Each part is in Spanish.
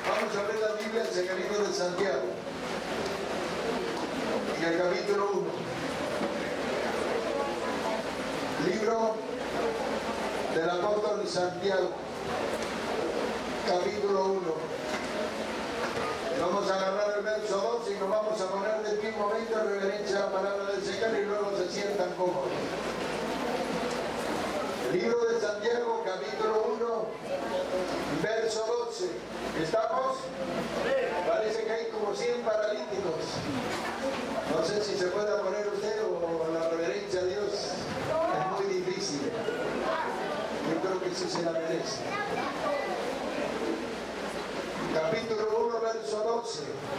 Vamos a ver la Biblia en el libro de Santiago, en el capítulo 1. Libro del apóstol Santiago, capítulo 1. Vamos a agarrar el verso 2 y nos vamos a poner de pie un momento en reverencia a la palabra del Señor y luego se sientan cómodos. Libro de Santiago, capítulo 1, verso 12. ¿Estamos? Parece que hay como 100 paralíticos. No sé si se pueda poner usted o la reverencia a Dios es muy difícil. Yo creo que sí se la merece. Capítulo 1, verso 12.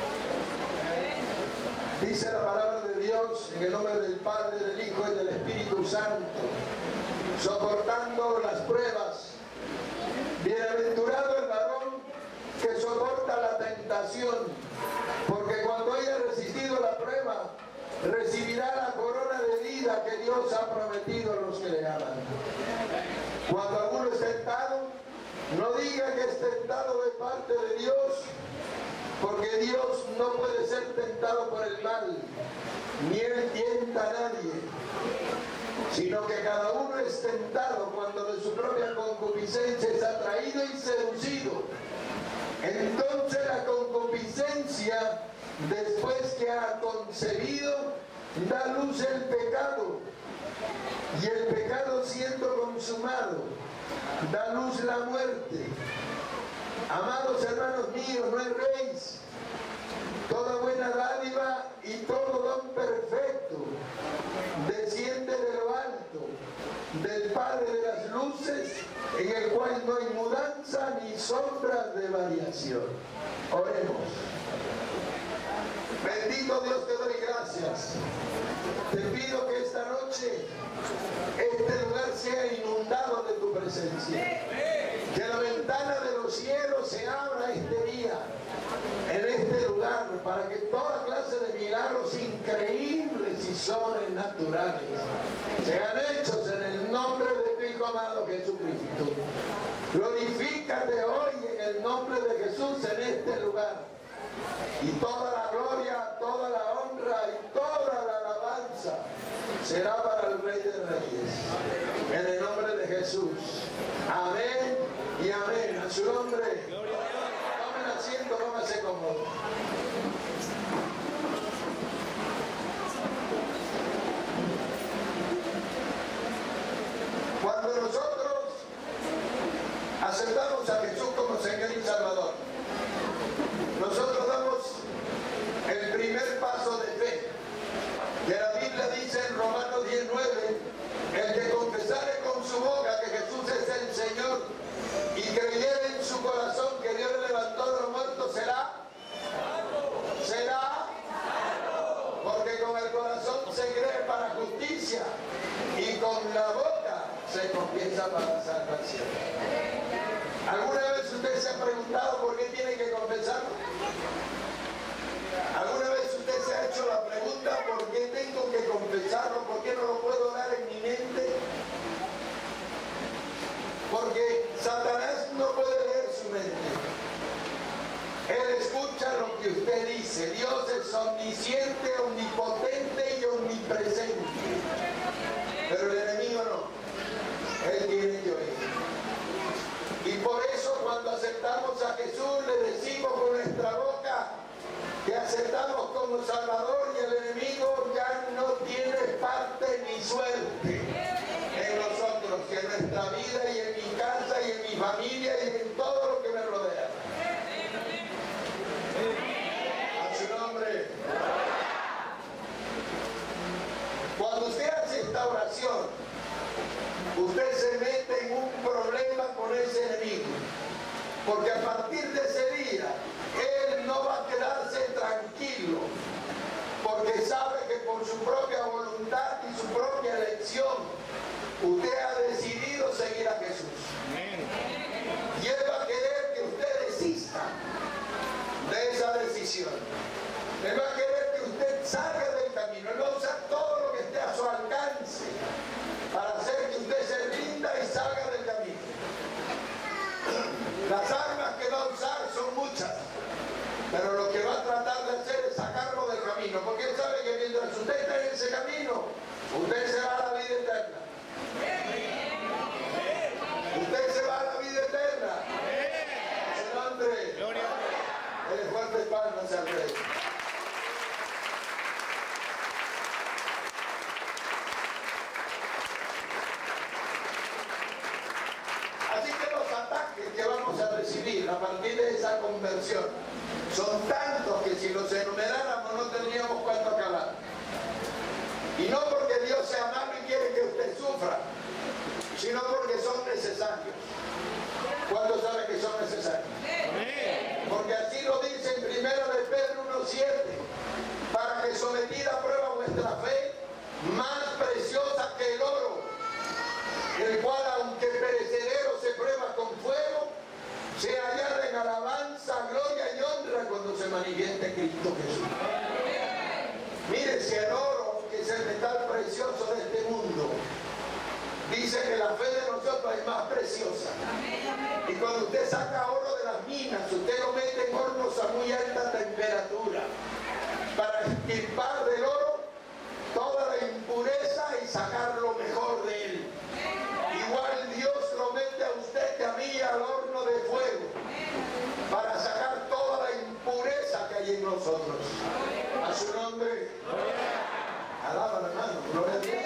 Dice la palabra de Dios en el nombre del Padre, del Hijo y del Espíritu Santo. Soportando las pruebas. Bienaventurado el varón que soporta la tentación, porque cuando haya resistido la prueba, recibirá la corona de vida que Dios ha prometido a los que le aman. Cuando alguno es tentado, no diga que es tentado de parte de Dios, porque Dios no puede ser tentado por el mal, ni Él tienta a nadie, sino que cada uno es tentado cuando de su propia concupiscencia es atraído y seducido. Entonces la concupiscencia, después que ha concebido, da luz el pecado, y el pecado siendo consumado, da luz la muerte. Amados hermanos míos, no erréis. Toda buena dádiva y todo don perfecto desciende de lo alto, del Padre de las luces, en el cual no hay mudanza ni sombra de variación. Oremos. Bendito Dios, te doy gracias. Te pido que esta noche este lugar sea inundado de tu presencia. Que la ventana de los cielos se abra este día en este lugar para que toda clase de milagros increíbles y sobrenaturales sean hechos en el nombre de tu Hijo amado Jesucristo. Glorifícate hoy en el nombre de Jesús en este lugar. Y toda la gloria, toda la honra y toda la alabanza será para el Rey de Reyes. En el nombre de Jesús. Amén y amén. A su nombre. Tomen asiento, pónganse cómodos. Cuando nosotros aceptamos a Jesús como Señor y Salvador, nosotros damos el primer paso de fe, que la Biblia dice en Romanos 19, el que confesare con su boca que Jesús es el Señor y creyere en su corazón que Dios le levantó de los muertos, será, porque con el corazón se cree para justicia y con la boca se confiesa para salvación. ¿Alguna vez usted se ha preguntado por qué tiene que confesarlo? ¿Alguna vez usted se ha hecho la pregunta por qué tengo que confesarlo? ¿Por qué no lo puedo dar en mi mente? Porque Satanás no puede leer su mente. Él escucha lo que usted dice. Dios es omnisciente, omnipotente y omnipresente. Pero el enemigo no. Él tiene que oír. Y por eso cuando aceptamos a Jesús le decimos con nuestra boca que aceptamos como Salvador, y el enemigo ya no tiene parte ni suerte en nosotros, y en nuestra vida y en mi casa y en mi familia y en todo lo que me rodea. A su nombre. Cuando usted hace esta oración, usted se mete en un problema con ese enemigo, porque a partir de ese día él no va a quedarse tranquilo, porque sabe que por su propia voluntad y su propia elección usted ha decidido seguir a Jesús. Y él va a querer que usted desista de esa decisión. Él va a querer que usted salga del camino. Él va a usar todo lo que esté a su alcance para hacer que usted se rinda y salga del camino. Las armas que va a usar son muchas. Pero lo que va a tratar de hacer es sacarlo del camino, porque él sabe que mientras usted está en ese camino, usted se va a la vida eterna. Usted se va a la vida eterna. En su nombre. El fuerte palmas al Rey. Así que los ataques que vamos a recibir a partir de esa conversión son tantos que si los enumeráramos no tendríamos cuánto acabar. Y no porque Dios sea malo y quiere que usted sufra, sino porque son necesarios. ¿Cuántos saben que son necesarios? Porque así lo dice en 1 de Pedro 1:7, para que sometida a prueba vuestra fe, más preciosa que el oro, el cual aunque perecedero se prueba con fuego, sea hallada en alabanza, gloria y honra cuando se manifieste Cristo Jesús. Mire, si el oro, que es el metal precioso de este mundo, dice que la fe de nosotros es más preciosa. Y cuando usted saca oro de las minas, usted lo mete en hornos a muy alta temperatura para extirpar del oro toda la impureza y sacar lo mejor de él. Igual Dios lo mete a usted y a mí al horno de fuego para sacar toda la impureza que hay en nosotros. A su nombre. Alaba la mano. Gloria a Dios.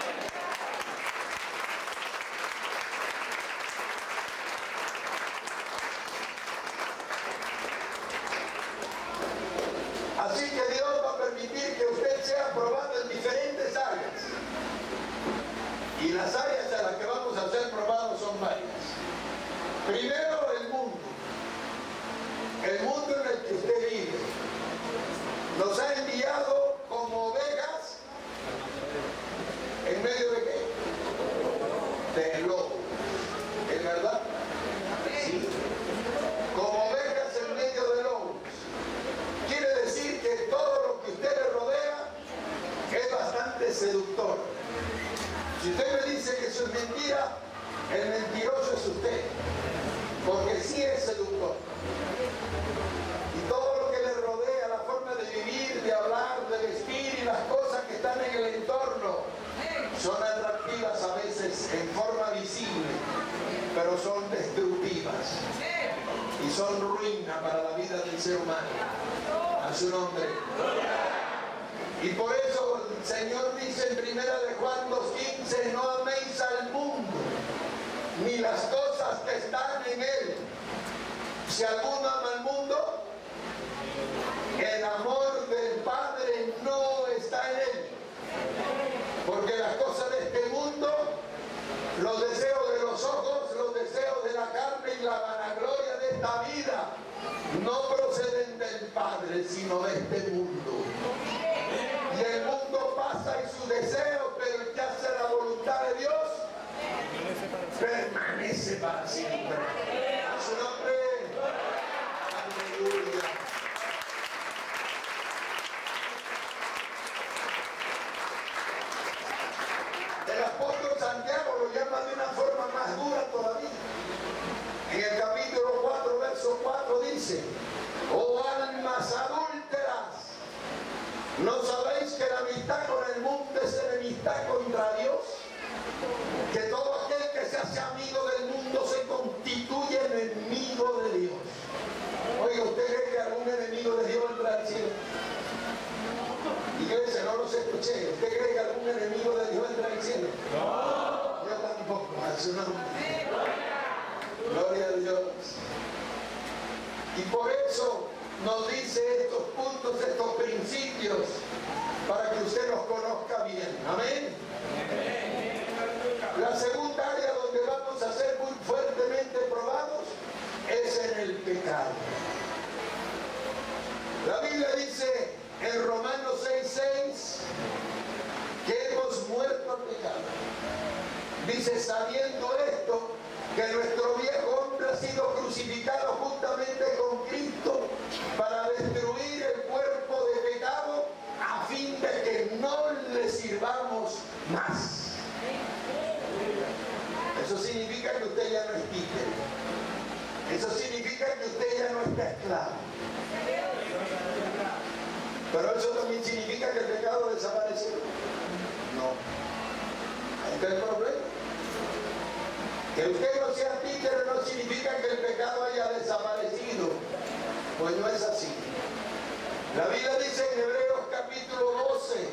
Así que Dios va a permitir que usted sea probado en diferentes áreas. Y las áreas a las que vamos a ser probados son varias. Primero, el mundo. El mundo en el que usted vive. Nos ha enviado como ovejas. ¿En medio de qué? De lobo. ¿Es verdad? Sí. Como ovejas en medio de lobos. Quiere decir que todo lo que usted le rodea es bastante seductor. Si usted me dice que eso es mentira, el mentiroso es usted, porque sí es seductor. Y todo lo que le rodea, la forma de vivir, de hablar, de vestir y las cosas que están en el entorno, son atractivas a veces en forma visible, pero son destructivas y son ruina para la vida del ser humano. A su nombre. Y por eso el Señor dice en 1 de Juan 2:15, no améis al mundo, ni las cosas que están en él. Si alguno ama al mundo, el amor del Padre no está en él. Porque las cosas de este mundo, los deseos de los ojos, los deseos de la carne y la vanagloria de esta vida, no proceden del Padre, sino de este mundo. Y el mundo pasa y su deseo, pero el que hace la voluntad de Dios permanece para siempre. A su nombre. Aleluya. El apóstol Santiago lo llama de una forma más dura todavía. En el capítulo 4, verso 4 dice: oh almas adúlteras, ¿no sabéis que la amistad con el mundo es enemistad contra Dios? Que todo aquel que se hace amigo del mundo se constituye enemigo de Dios. Oiga, ¿usted cree que algún enemigo de Dios entra al cielo? Iglesia, no los escuché. ¿Usted cree que algún enemigo de Dios entra al cielo? No. Yo tampoco. A su nombre. Gloria a Dios. Y por eso nos dice estos puntos, estos principios, para que usted los conozca bien. Amén. La segunda área donde vamos a ser muy fuertemente probados es en el pecado. La Biblia dice en Romanos 6:6 que hemos muerto al pecado. Dice, sabiendo esto, que nuestro viejo hombre ha sido crucificado juntamente con Cristo para destruir el cuerpo de pecado, a fin de que no le sirvamos más. Eso significa que usted ya no es títere. Eso significa significa que usted ya no está esclavo. Pero eso también significa que el pecado desapareció. No. Ahí está el problema. Que usted no sea títere no significa que el pecado haya desaparecido. Pues no es así. La Biblia dice en Hebreos capítulo 12,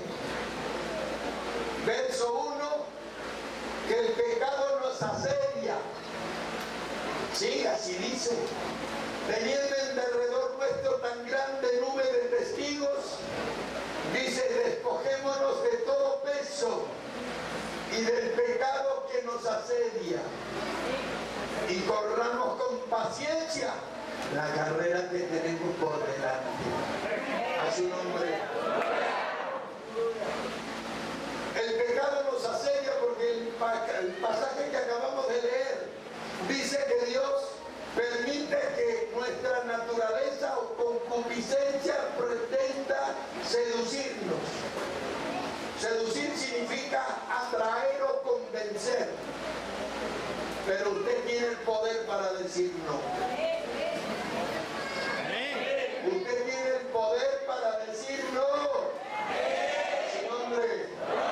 verso 1, que el pecado nos asedia. Sí, así dice. Teniendo en derredor nuestro tan grande nube de testigos, dice, despojémonos de todo peso y del pecado que nos asedia y corramos con paciencia la carrera que tenemos por delante. A su nombre. El pecado nos asedia porque el pasaje que acabamos de leer dice que Dios permite que nuestra naturaleza o concupiscencia pretenda seducirnos. Seducir significa atraer o convencer. Pero usted tiene el poder para decir no. Usted tiene el poder para decir no. Su nombre.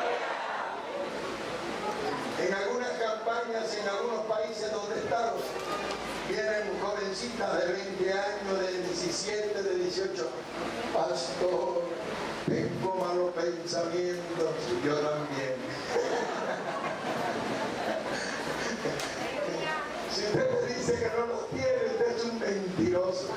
En algunas campañas, en algunos países donde estamos, vienen jovencitas de 20 años, de 17, de 18. Pastor, tengo malos pensamientos. Yo también. Si usted me dice que no los tiene, usted es un mentiroso.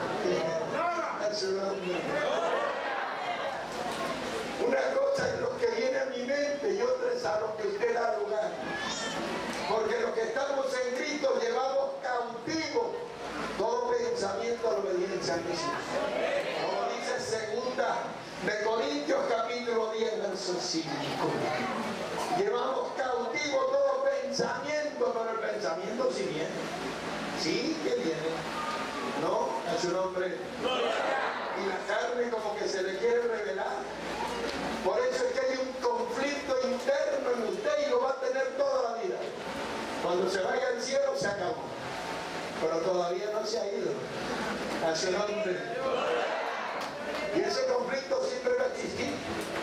Una cosa es lo que viene a mi mente y otra es a lo que usted da lugar. Porque los que estamos en Cristo llevamos cautivo todo pensamiento a la obediencia a Jesús. Como dice segunda de Corintios capítulo 10 verso 5. Llevamos cautivo todo pensamiento, pero el pensamiento sí viene. Sí que viene. ¿No? A su nombre. Y la carne como que se le quiere revelar. Por eso es que hay un conflicto interno en usted y lo va a tener toda la vida. Cuando se vaya al cielo se acabó. Pero todavía no se ha ido. A su nombre. Y ese conflicto siempre va a existir.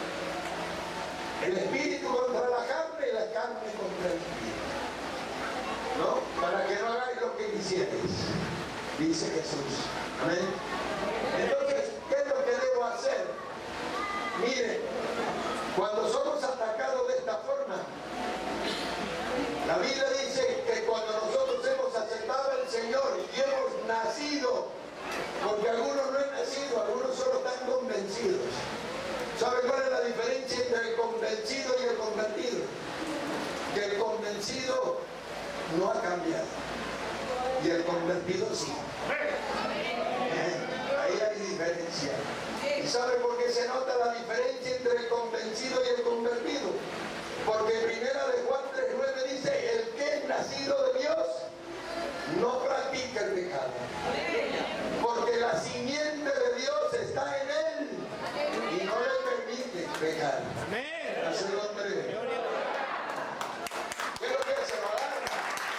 El espíritu contra la carne y la carne contra el espíritu. ¿No? Para que no hagáis lo que quisierais, dice Jesús. Amén. Entonces, ¿qué es lo que debo hacer? Mire, cuando somos atacados de esta forma, la Biblia dice que cuando nosotros hemos aceptado al Señor y hemos nacido, porque algunos no han nacido, algunos solo están convencidos. ¿Sabe cuál es la diferencia entre el convencido y el convertido? Que el convencido no ha cambiado y el convertido sí. Ahí hay diferencia. ¿Y sabe por qué se nota la diferencia entre el convencido y el convertido? Porque primera de Juan 3:9 dice, el que es nacido de Dios no practica el pecado, porque la simiente de Dios está en él y no le permite pecar. A su nombre. ¿Qué es lo que se lo agarra?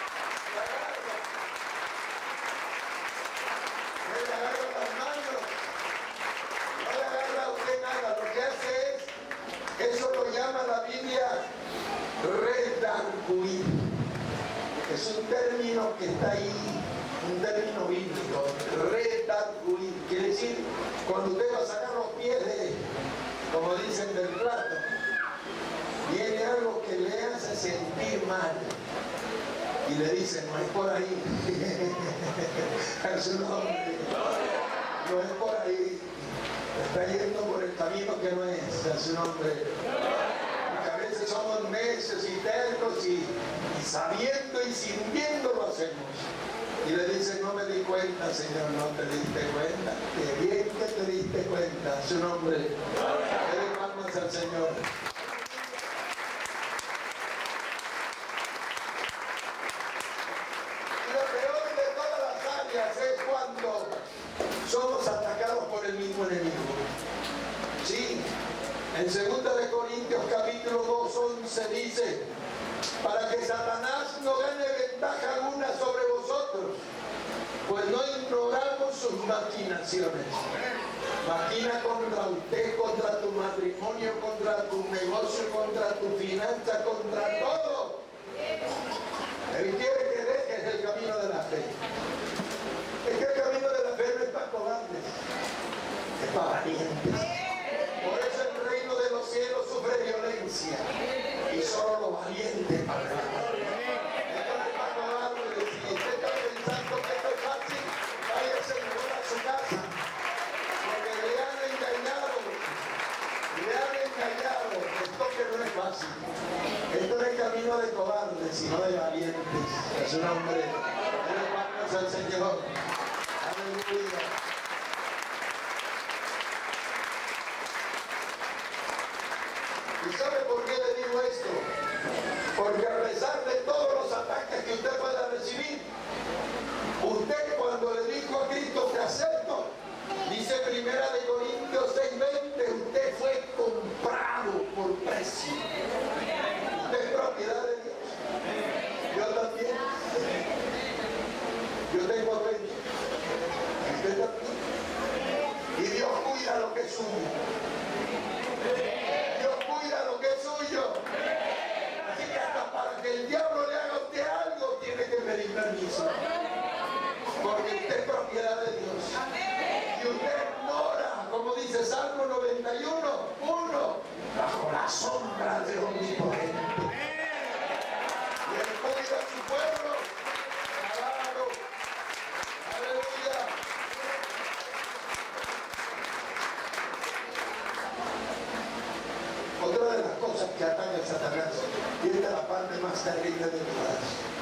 Le agarra las manos, no le agarra a usted nada. Lo que hace es, eso lo llama la Biblia redarguir. Es un término que está ahí, un término bíblico. Redarguir quiere decir cuando usted va a sacar los pies de, como dicen, del plato, viene algo que le hace sentir mal y le dicen, no es por ahí. A su nombre. No es por ahí. Está yendo por el camino que no es. A su nombre. Porque a veces somos necios y tercos y sabiendo y sintiendo lo hacemos. Y le dicen, no me di cuenta, Señor, no te diste cuenta. Qué bien que te diste cuenta. A su nombre. Dele palmas al Señor. Es cuando somos atacados por el mismo enemigo. Sí, en 2 de Corintios capítulo 2:11 dice, para que Satanás no gane ventaja alguna sobre vosotros, pues no ignorad maquinaciones. Maquina contra usted, contra tu matrimonio, contra tu negocio, contra tu finanza, contra todo. Él quiere que dejes el camino de la fe. Es que el camino de la fe no es para cobardes, es para valientes. Por eso el reino de los cielos sufre violencia y solo los valientes para ganar. Esto no es para cobardes. Si usted está pensando que esto es fácil, váyase mejor a su casa, porque le han engañado. Esto que no es fácil. Esto no es camino de cobardes, sino de valientes. Es un hombre. Denle palmas al Señor. Aleluya. ¿Y sabe por qué le digo esto? Porque a pesar de todos los ataques que usted pueda recibir, usted cuando le dijo a Cristo te acepto, dice 1 Corintios 6:20, usted fue comprado por precio. Usted es propiedad de Dios. Yo también. Yo tengo dueño. Usted también. Y Dios cuida lo que es suyo. Dios cuida lo que es suyo. Así que hasta para que el diablo le haga a usted algo, tiene que pedir permiso. Porque usted es propiedad de Dios. Y usted mora, como dice Salmo 91:1, bajo la sombra de Omnipotente. Y él cuida a su pueblo. Alabado. Aleluya. Otra de las cosas que ataca a Satanás, y esta es la parte más terrible de todas,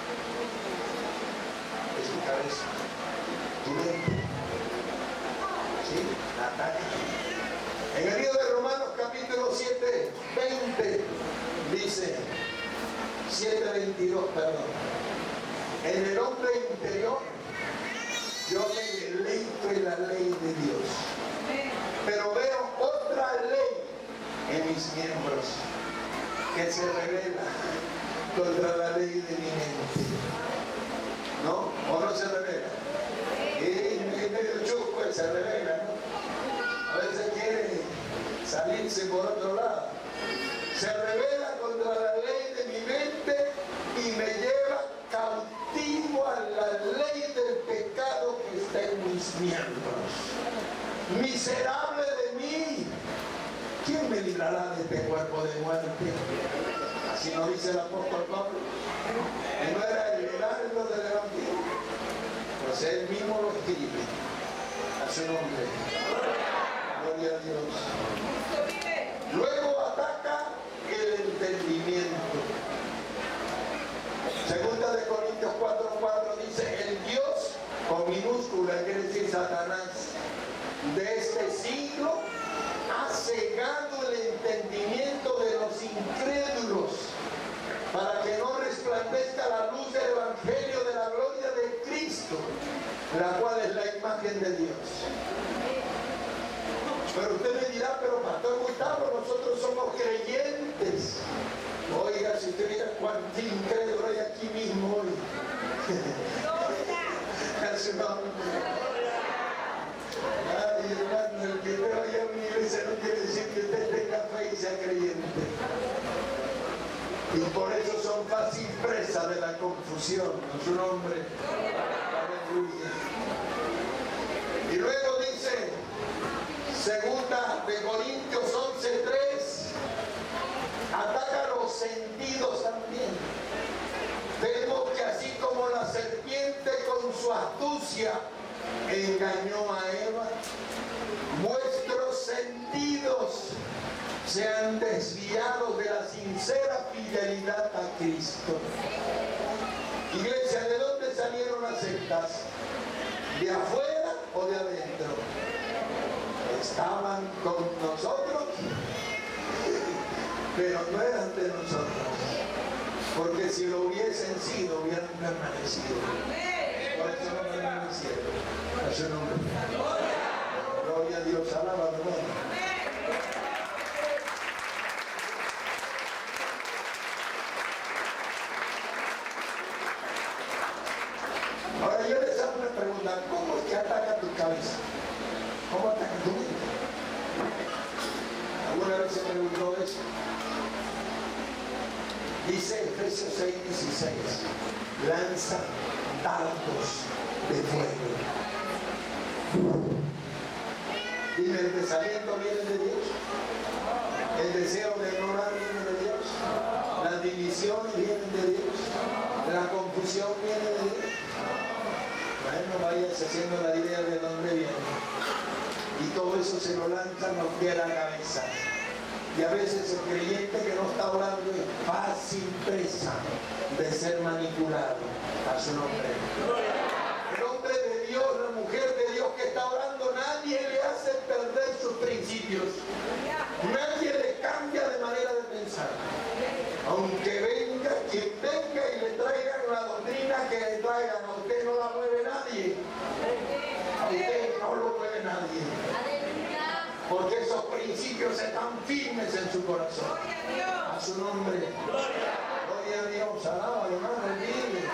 es tu cabeza, tu mente. ¿Sí? La ataca. En el libro de Romanos capítulo 7:20 dice, 7:22, perdón. En el hombre interior yo me deleito en la ley de Dios, pero veo otra ley en mis miembros que se revela contra la ley de mi mente. ¿No? ¿O no se revela? Y medio chusco se revela, ¿no? A veces quiere salirse por otro lado. Se revela contra la ley de mi mente y me lleva cautivo a la ley del pecado que está en mis miembros. Miserable de mí, ¿quién me librará de este cuerpo de muerte? Así nos dice el apóstol Pablo. Que no era el heraldo del evangelio, pues él mismo lo escribe a su nombre. Gloria a Dios. Luego ataca el entendimiento. Segunda de Corintios 4:4 dice, el Dios, con minúscula quiere decir Satanás, de este siglo ha cegado el entendimiento de los incrédulos para que no resplandezca la luz del evangelio de la gloria de Cristo, la cual es la imagen de Dios. Pero usted me dirá, pero Pastor Gustavo, nosotros somos creyentes. Oiga, si usted mira cuánto incrédulo hay aquí mismo hoy. Ay, hermano, el que me vaya a mi iglesia no quiere decir que usted tenga fe y sea creyente. Y por eso son fácil presa de la confusión, en su nombre. Aleluya. Y luego dice, segunda de Corintios 11:3, ataca los sentidos también. Vemos que así como la serpiente con su astucia engañó a Eva, vuestros sentidos se han desviado de la sincera fidelidad a Cristo. Iglesia, ¿de dónde salieron las sectas? ¿De afuera o de adentro? Estaban con nosotros, pero no eran de nosotros, porque si lo hubiesen sido, hubieran permanecido. Por eso no permanecieron. A su nombre. Gloria a Dios, alaba, hermano. Ahora yo les hago una pregunta, ¿cómo es que ataca tu cabeza? Dice Efesios 6:16, lanza dardos de fuego. Dime, el desaliento viene de Dios, el deseo de no orar viene de Dios, las divisiones vienen de Dios, la confusión viene de Dios. Bueno, vayas haciendo la idea de dónde viene. Y todo eso se lo lanzan los pies a la cabeza. Y a veces el creyente que no está orando es fácil presa de ser manipulado. A su nombre. El hombre de Dios, la mujer de Dios que está orando, nadie le hace perder sus principios. Nadie le cambia de manera de pensar. Aunque venga quien venga y le traigan la doctrina que le traigan, a usted no la mueve nadie. A usted no lo mueve nadie. Porque esos principios están firmes en su corazón. A su nombre. Gloria a Dios. Alaba, hermano, vive.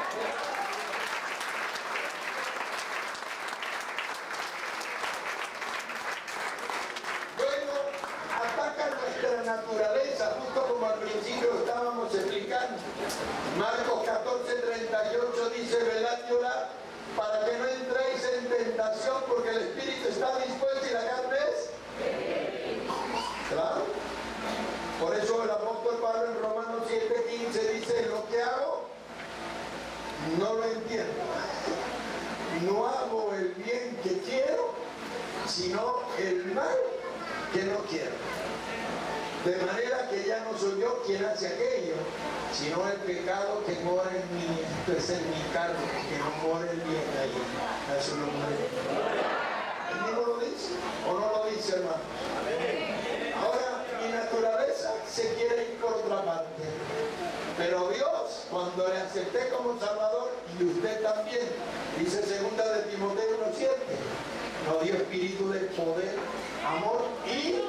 Bueno, atacan nuestra naturaleza, justo como al principio estábamos explicando. Marcos 14:38 dice, velad y orad, para que no entréis en tentación, porque el espíritu está dispuesto y la carne es. Claro. Por eso el apóstol Pablo en Romanos 7:15 dice, lo que hago no lo entiendo. No hago el bien que quiero, sino el mal que no quiero. De manera que ya no soy yo quien hace aquello, sino el pecado que mora en mí. Esto es en mi carne, que no mora el bien ahí. A su nombre. ¿El mismo lo dice? ¿O no lo dice, hermano? Ahora, mi naturaleza se quiere ir por otra parte. Pero Dios, cuando le acepté como Salvador, y usted también, dice 2 de Timoteo 1:7, nos dio espíritu de poder, amor y...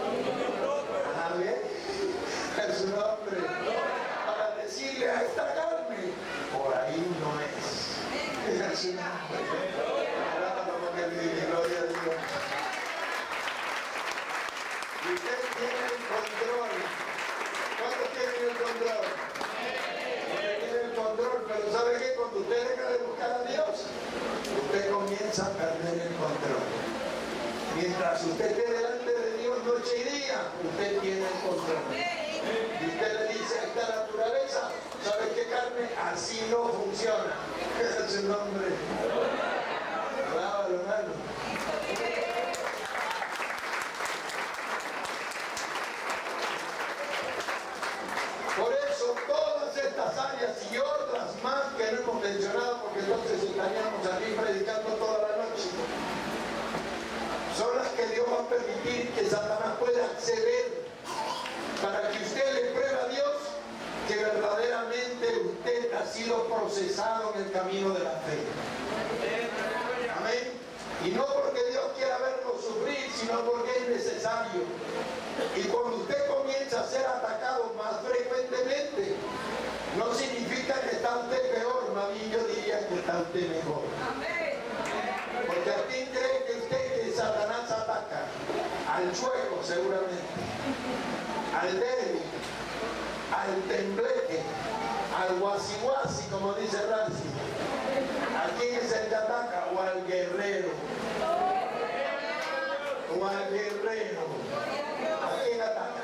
En su nombre, para decirle a esta carne, por ahí no es. En su nombre. Gloria a Dios. Y usted tiene el control. ¿Cuántos tienen el control? Usted tiene el control, pero ¿sabe qué? Cuando usted deja de buscar a Dios, usted comienza a perder el control. Mientras usted esté delante de Dios noche y día, usted tiene el control. Y usted le dice a esta naturaleza, ¿sabes qué, carne? Así no funciona. Ese es su nombre. Alábalo, hermano. Por eso todas estas áreas y otras más que no hemos mencionado, porque entonces estaríamos aquí predicando toda la noche, son las que Dios va a permitir que Satanás pueda acceder para que usted le pruebe a Dios que verdaderamente usted ha sido procesado en el camino de la fe. Amén. Y no porque Dios quiera verlo sufrir, sino porque es necesario. Y cuando usted comienza a ser atacado más frecuentemente, no significa que está usted peor, más bien yo diría que está usted mejor. Porque ¿a quién cree que Satanás ataca? Al chueco seguramente, al débil, al tembleque, al guasiguasi, como dice Rancy. ¿A quién es el que ataca? O al guerrero. O al guerrero. ¿A quién ataca?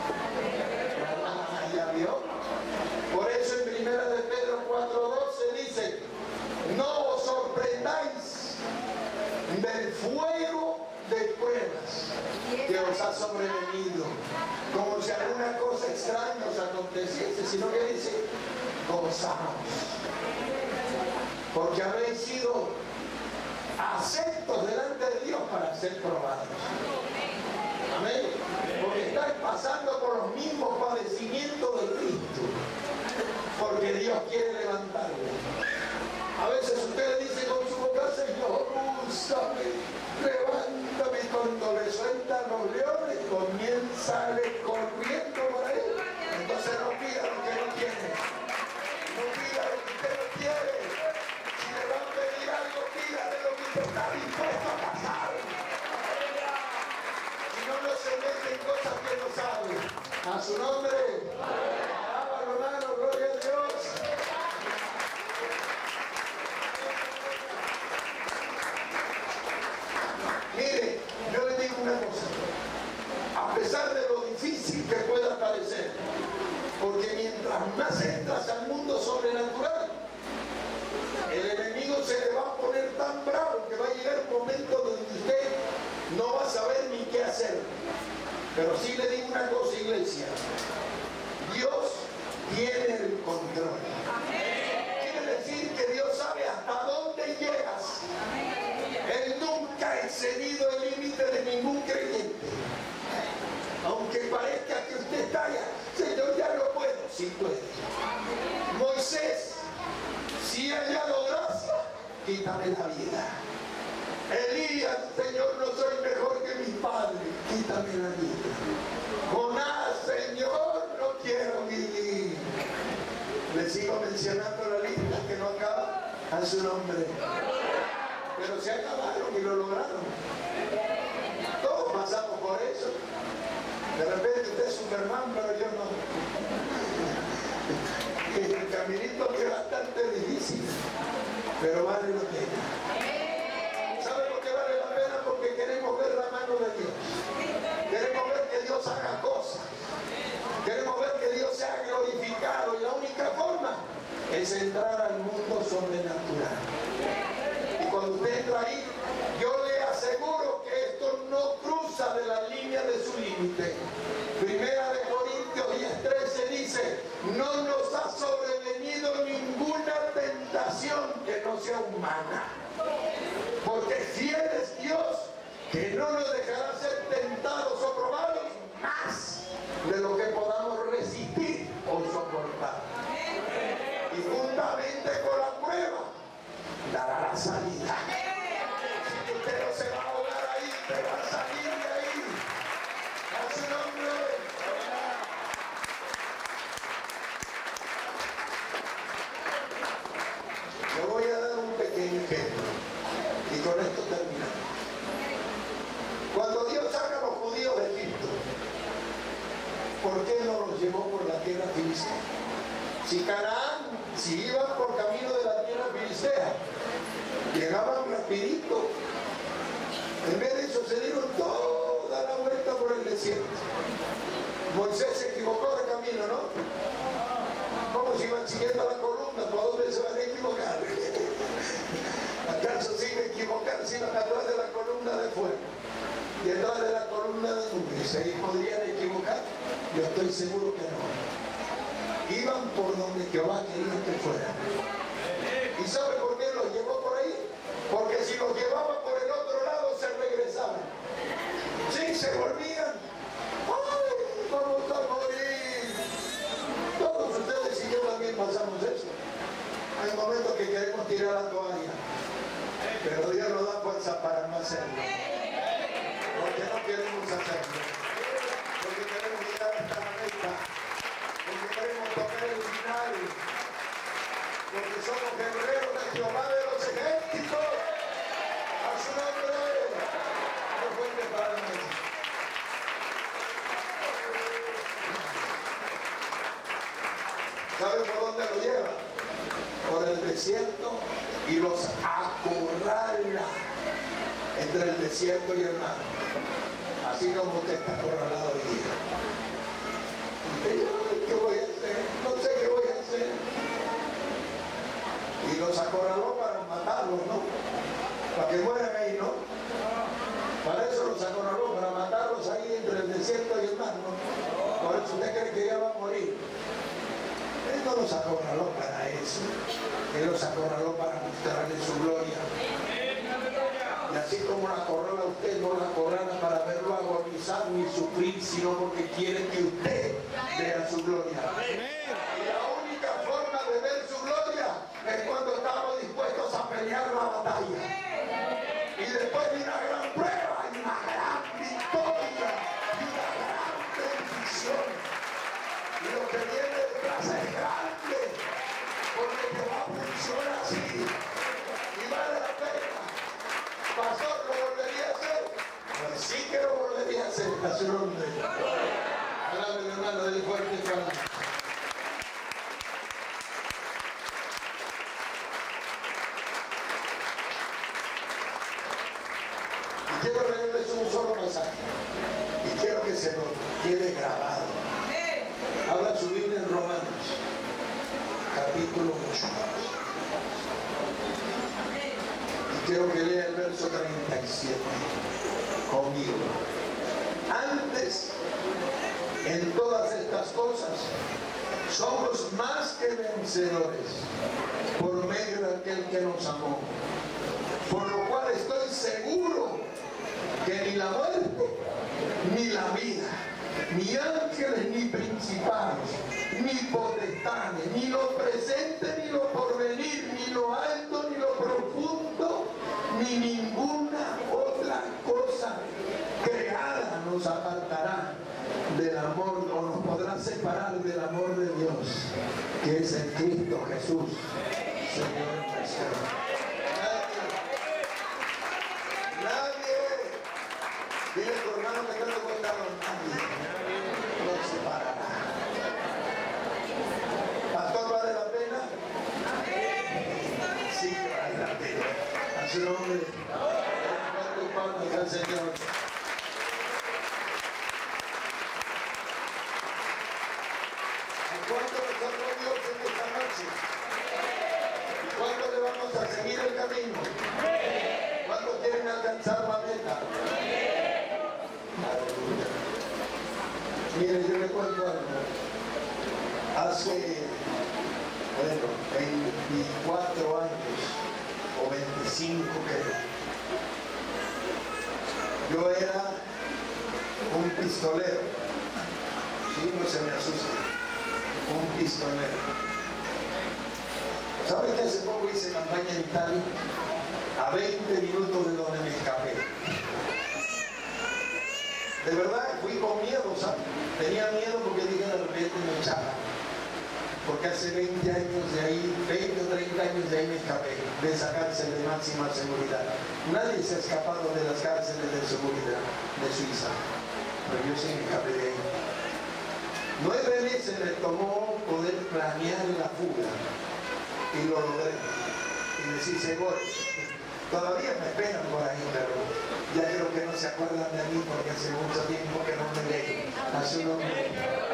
¿Ya vio? Por eso en 1 de Pedro 4:12 dice, no os sorprendáis del fuego de pruebas que os ha sobrevenido, como si alguna cosa extraña os aconteciese, sino que dice, gozaos, porque habéis sido aceptos delante de Dios para ser probados. Amén. Porque estáis pasando por los mismos padecimientos de Cristo, porque Dios quiere levantarlo. A veces usted le dice con su boca, Señor, úsame, levántame, y cuando le sueltan los leones, comienza a ir corriendo por ahí. Entonces no pida lo que no tiene. No pida lo que usted no quiere. Si le van a pedir algo, pídale lo que usted está dispuesto a pasar. Si no, no se mete en cosas que no sabe. A su nombre. Alábalo, Dios. Mire, yo le digo una cosa. A pesar de lo difícil que pueda parecer, porque mientras más entras al mundo sobrenatural, el enemigo se le va a poner tan bravo que va a llegar un momento donde usted no va a saber ni qué hacer. Pero sí le digo una cosa, iglesia. Dios tiene el control. Quiere decir que Dios sabe hasta dónde llegas. Él nunca ha excedido el límite de ningún creyente. Aunque parezca que usted está allá, Señor, ya no puedo. Sí puede. Moisés, si he hallado gracia, quítame la vida. Elías, Señor, no soy mejor que mis padres, quítame la vida. Jonás, Señor, no quiero vivir. Le sigo mencionando la lista que no acaba a su nombre. Pero se acabaron y lo lograron. Todos pasamos por eso. De repente usted es Superman, pero yo no. El caminito que es bastante difícil, pero vale la pena. ¿Sabe por qué vale la pena? Porque queremos ver la mano de Dios. Queremos ver que Dios haga cosas. Queremos ver que Dios sea glorificado. Y la única forma es entrar al mundo sobrenatural. Y cuando usted entra ahí, yo le aseguro que esto no cruza de la línea de su límite. Primera de Corintios 10:13 dice: no nos ha sobrevenido ninguna tentación que no sea humana. Porque fiel es Dios, que no nos dejará ser tentados o probados más de lo que podamos resistir o soportar. Y juntamente con la prueba dará la salida. Si usted no se va a ahogar ahí, te va a salir de ahí. A su nombre. Le voy a dar un pequeño ejemplo y con esto terminamos. Cuando Dios saca a los judíos de Egipto, ¿por qué no los llevó por la tierra filistea? Si Canaán, si iban por camino de la tierra filistea, llegaban rapidito. En vez de eso se dieron toda la vuelta por el desierto. Moisés se equivocó de camino, ¿no? ¿Cómo se iban siguiendo la columna? ¿Por dónde se van a equivocar? ¿Acaso sin equivocar, si iban atrás de la columna de fuego? Detrás de la columna de nube. ¿Se podrían equivocar? Yo estoy seguro que no. Iban por donde Jehová quería que fueran. ¿Y sabe por qué los llevó por ahí? Porque si los llevaba por el otro lado se regresaban. Sí, se volvían. ¡Ay, vamos a morir! Todos ustedes y yo también pasamos eso. Hay momentos que queremos tirar la toalla, pero Dios nos da fuerza para no hacerlo. Porque no queremos hacerlo. Porque queremos llegar hasta la meta. Porque queremos tocar el final. Porque somos guerreros de Jehová de los ejércitos. A su nombre. No fuerte para mí. ¿Sabe por dónde lo lleva? Por el desierto y los acorrala entre el desierto y el mar. Así como usted está acorralado hoy día. ¿Qué voy a hacer? No sé qué voy a hacer. Y los acorraló para matarlos, ¿no? Para que mueran ahí, ¿no? Para eso los acorraló, para matarlos ahí entre el desierto y el mar, ¿no? Por eso usted cree que ya va a morir. Él no los acorraló para eso. Él los acorraló para mostrarle su gloria. Y así como la acorrala a usted, no la acorrala para verlo agonizar ni sufrir, sino porque quiere que usted vea su gloria. Y la única forma de ver su gloria es cuando estamos dispuestos a pelear la batalla. Y después de una gran prueba, y una gran victoria, y una gran bendición. Y lo que viene detrás es grande, porque Jehová funciona así. Y vale la pena. Pastor, ¿lo volvería a hacer? Pues sí que lo volvería a hacer, a su nombre. Alábele, hermano, del fuerte palabra. Quiero leerles un solo mensaje y quiero que se nos quede grabado. Habla su Biblia en Romanos, capítulo 8. Y quiero que lea el verso 37 conmigo. Antes, en todas estas cosas, somos más que vencedores por medio de aquel que nos amó. Por lo cual estoy seguro que ni la muerte, ni la vida, ni ángeles, ni principados, ni potestades, ni lo presente, ni lo porvenir, ni lo alto, ni lo profundo, ni ninguna otra cosa creada nos apartará del amor, o nos podrá separar del amor de Dios, que es en Cristo Jesús, Señor nuestro. Dile a tu hermano que no te contaron nadie. No se parará. Pastor, ¿vale la pena? Sí que vale la pena. A su nombre. ¿Cuántos palmas al Señor? ¿Cuánto nos honró Dios en esta noche? ¿Y cuánto le vamos a seguir el camino? ¿Cuántos quieren alcanzar la meta? Mire, yo le cuento algo. Hace, 24 años, o 25 creo, yo era un pistolero. Sí, no se me asuste. Un pistolero. ¿Sabe que hace poco hice campaña en Italia? A 20 minutos de donde me escapé. De verdad, fui con miedo, ¿sabes? Tenía miedo porque dije de repente me echaba. Porque hace 20 años de ahí, 20 o 30 años de ahí me escapé de esa cárcel de máxima seguridad. Nadie se ha escapado de las cárceles de seguridad de Suiza. Pero yo sí me escapé de ahí. 9 meses me tomó poder planear la fuga. Y lo logré. Y me hice gol. Todavía me esperan por ahí, pero ya creo que no se acuerdan de mí porque hace mucho tiempo que no me leen a su nombre.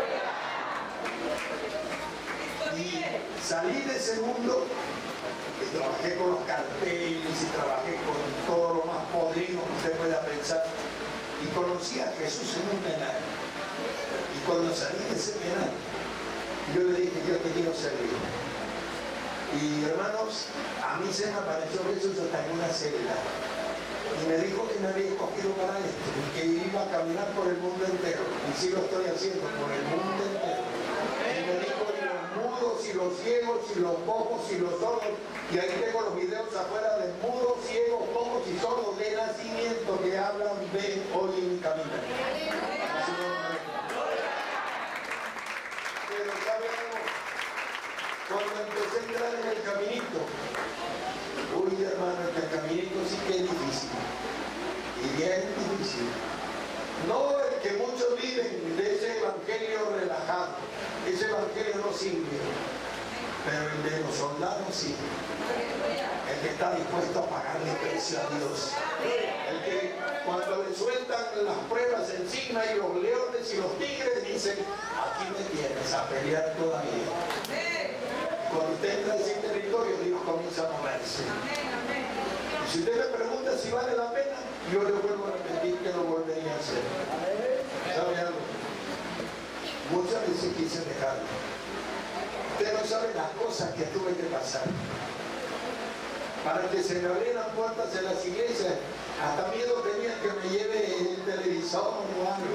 Y salí de ese mundo y trabajé con los carteles y trabajé con todo lo más podrido que usted pueda pensar. Y conocí a Jesús en un penal. Y cuando salí de ese penal, yo le dije, yo te quiero servir. Y hermanos, a mí se me apareció Jesús hasta en una celda. Y me dijo que me había escogido para esto, y que iba a caminar por el mundo entero. Y sí lo estoy haciendo, por el mundo entero. Y me dijo que los mudos y los ciegos y los cojos y los sordos, y ahí tengo los videos afuera de mudos, ciegos, cojos y sordos de nacimiento que hablan, ven, oyen y caminan. Pero ¿sabe algo? Cuando empecé a entrar en el caminito, uy hermano, el caminito sí que es difícil, y bien difícil. No el que muchos viven de ese evangelio relajado, ese evangelio no sirve, pero el de los soldados sí. El que está dispuesto a pagarle precio a Dios. El que cuando le sueltan las pruebas encima y los leones y los tigres dicen, aquí me tienes a pelear todavía. Cuando usted entra en ese territorio, Dios comienza a moverse. Y si usted me pregunta si vale la pena, yo le vuelvo a repetir que lo volvería a hacer. ¿Sabe algo? Muchas veces quise dejarlo. Usted no sabe las cosas que tuve que pasar para que se me abrieran puertas en las iglesias. Hasta miedo tenía que me lleve el televisor o algo.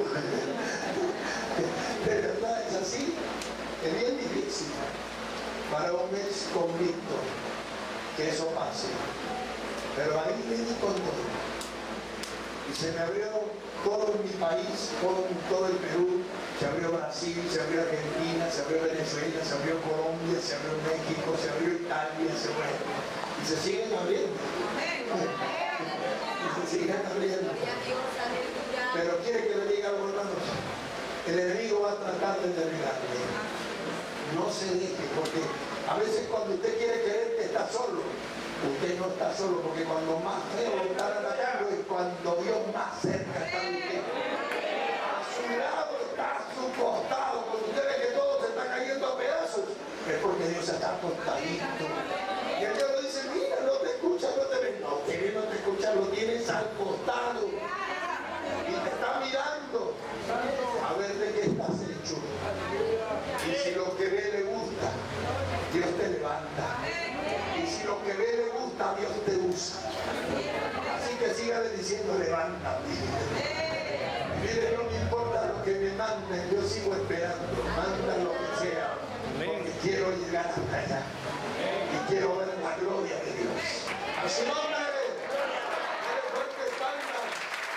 De verdad es así. Es bien difícil para un ex convicto que eso pase. Pero ahí me di con todo. Y se me abrió todo en mi país, todo el Perú, se abrió Brasil, se abrió Argentina, se abrió Venezuela, se abrió Colombia, se abrió México, se abrió Italia, se abrió. Y se siguen abriendo. Y se siguen abriendo. Pero quiere que le diga algo, hermanos. El enemigo va a tratar de derribarle. No se deje, porque a veces cuando usted quiere creer que está solo, usted no está solo, porque cuando más feo están atacando es cuando Dios ves al costado y te está mirando a ver de qué estás hecho. Y si lo que ve le gusta, Dios te levanta. Y si lo que ve le gusta, Dios te usa. Así que sígale diciendo, levántate. Mire, no me importa lo que me manden, yo sigo esperando. Manda lo que sea, porque quiero llegar hasta allá. Y quiero ver la gloria de Dios. A su nombre. Dale fuertes palmas.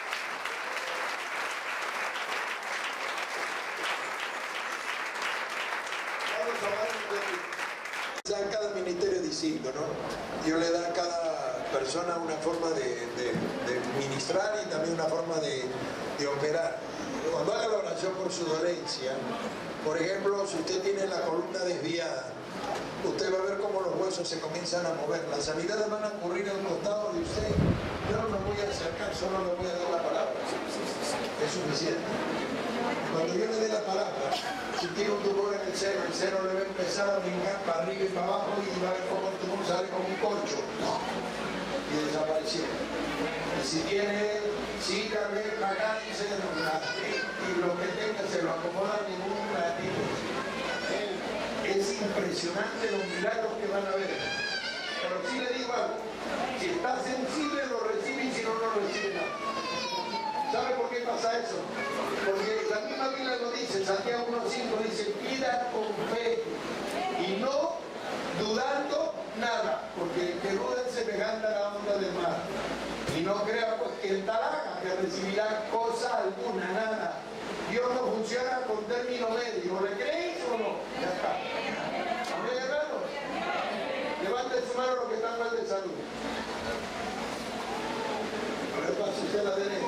Vamos a hablar de cada ministerio distinto, ¿no? Dios le da a cada persona una forma de ministrar y también una forma de operar. Cuando haga la oración por su dolencia, por ejemplo, si usted tiene la columna desviada, usted va a ver cómo los huesos se comienzan a mover. Las sanidades van a ocurrir al costado de usted. Yo no me voy a acercar, solo le voy a dar la palabra. Es suficiente. Cuando yo le dé la palabra, si tiene un tumor en el seno le va a empezar a brincar para arriba y para abajo y va a ver cómo el tumor sale como un corcho. Y desapareció. Y si tiene síndrome, cáncer, y lo que tenga se lo acomoda en un ratito. Es impresionante los milagros que van a ver. Pero sí le digo algo, si está sensible lo recibe y si no, no recibe nada. ¿Sabe por qué pasa eso? Porque la misma Biblia lo dice, Santiago 1.5 dice, pida con fe y no dudando nada, porque el que duda es semejante a la onda del mar. Y no crea pues que el talaga que recibirá cosa alguna, nada. Dios no funciona con término medio, ¿le creéis o no? Ya está. Amén, hermanos. Levante su mano los que están mal de salud. A ver, pase usted la de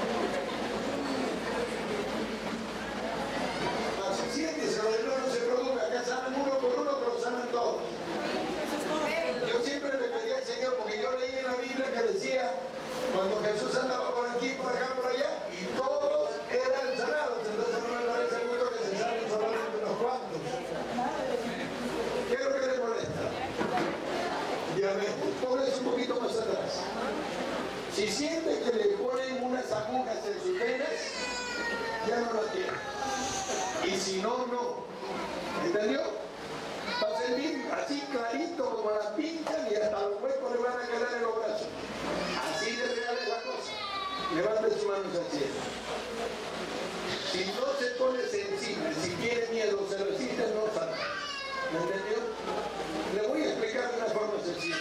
siéntese, no se preocupe, acá sanan uno por uno, pero sanan todos. Yo siempre le pedí al Señor, porque yo leí en la Biblia que decía, cuando Jesús andaba por aquí, por acá, por allá, y todos eran sanados, entonces no me parece mucho que se sanen solamente unos cuantos. ¿Qué es lo que le molesta? Diabetes, póngase un poquito más atrás. Si siente que le ponen unas agujas en sus venas, ya no la tiene. Y si no, no. ¿Entendió? Va a servir así clarito como la pinchan y hasta los huecos le van a quedar en los brazos. Así de real es la cosa. Levante sus manos al cielo. Si no se pone sensible, si tiene miedo, se resiste, no sana. ¿Me entendió? Le voy a explicar de una forma sencilla.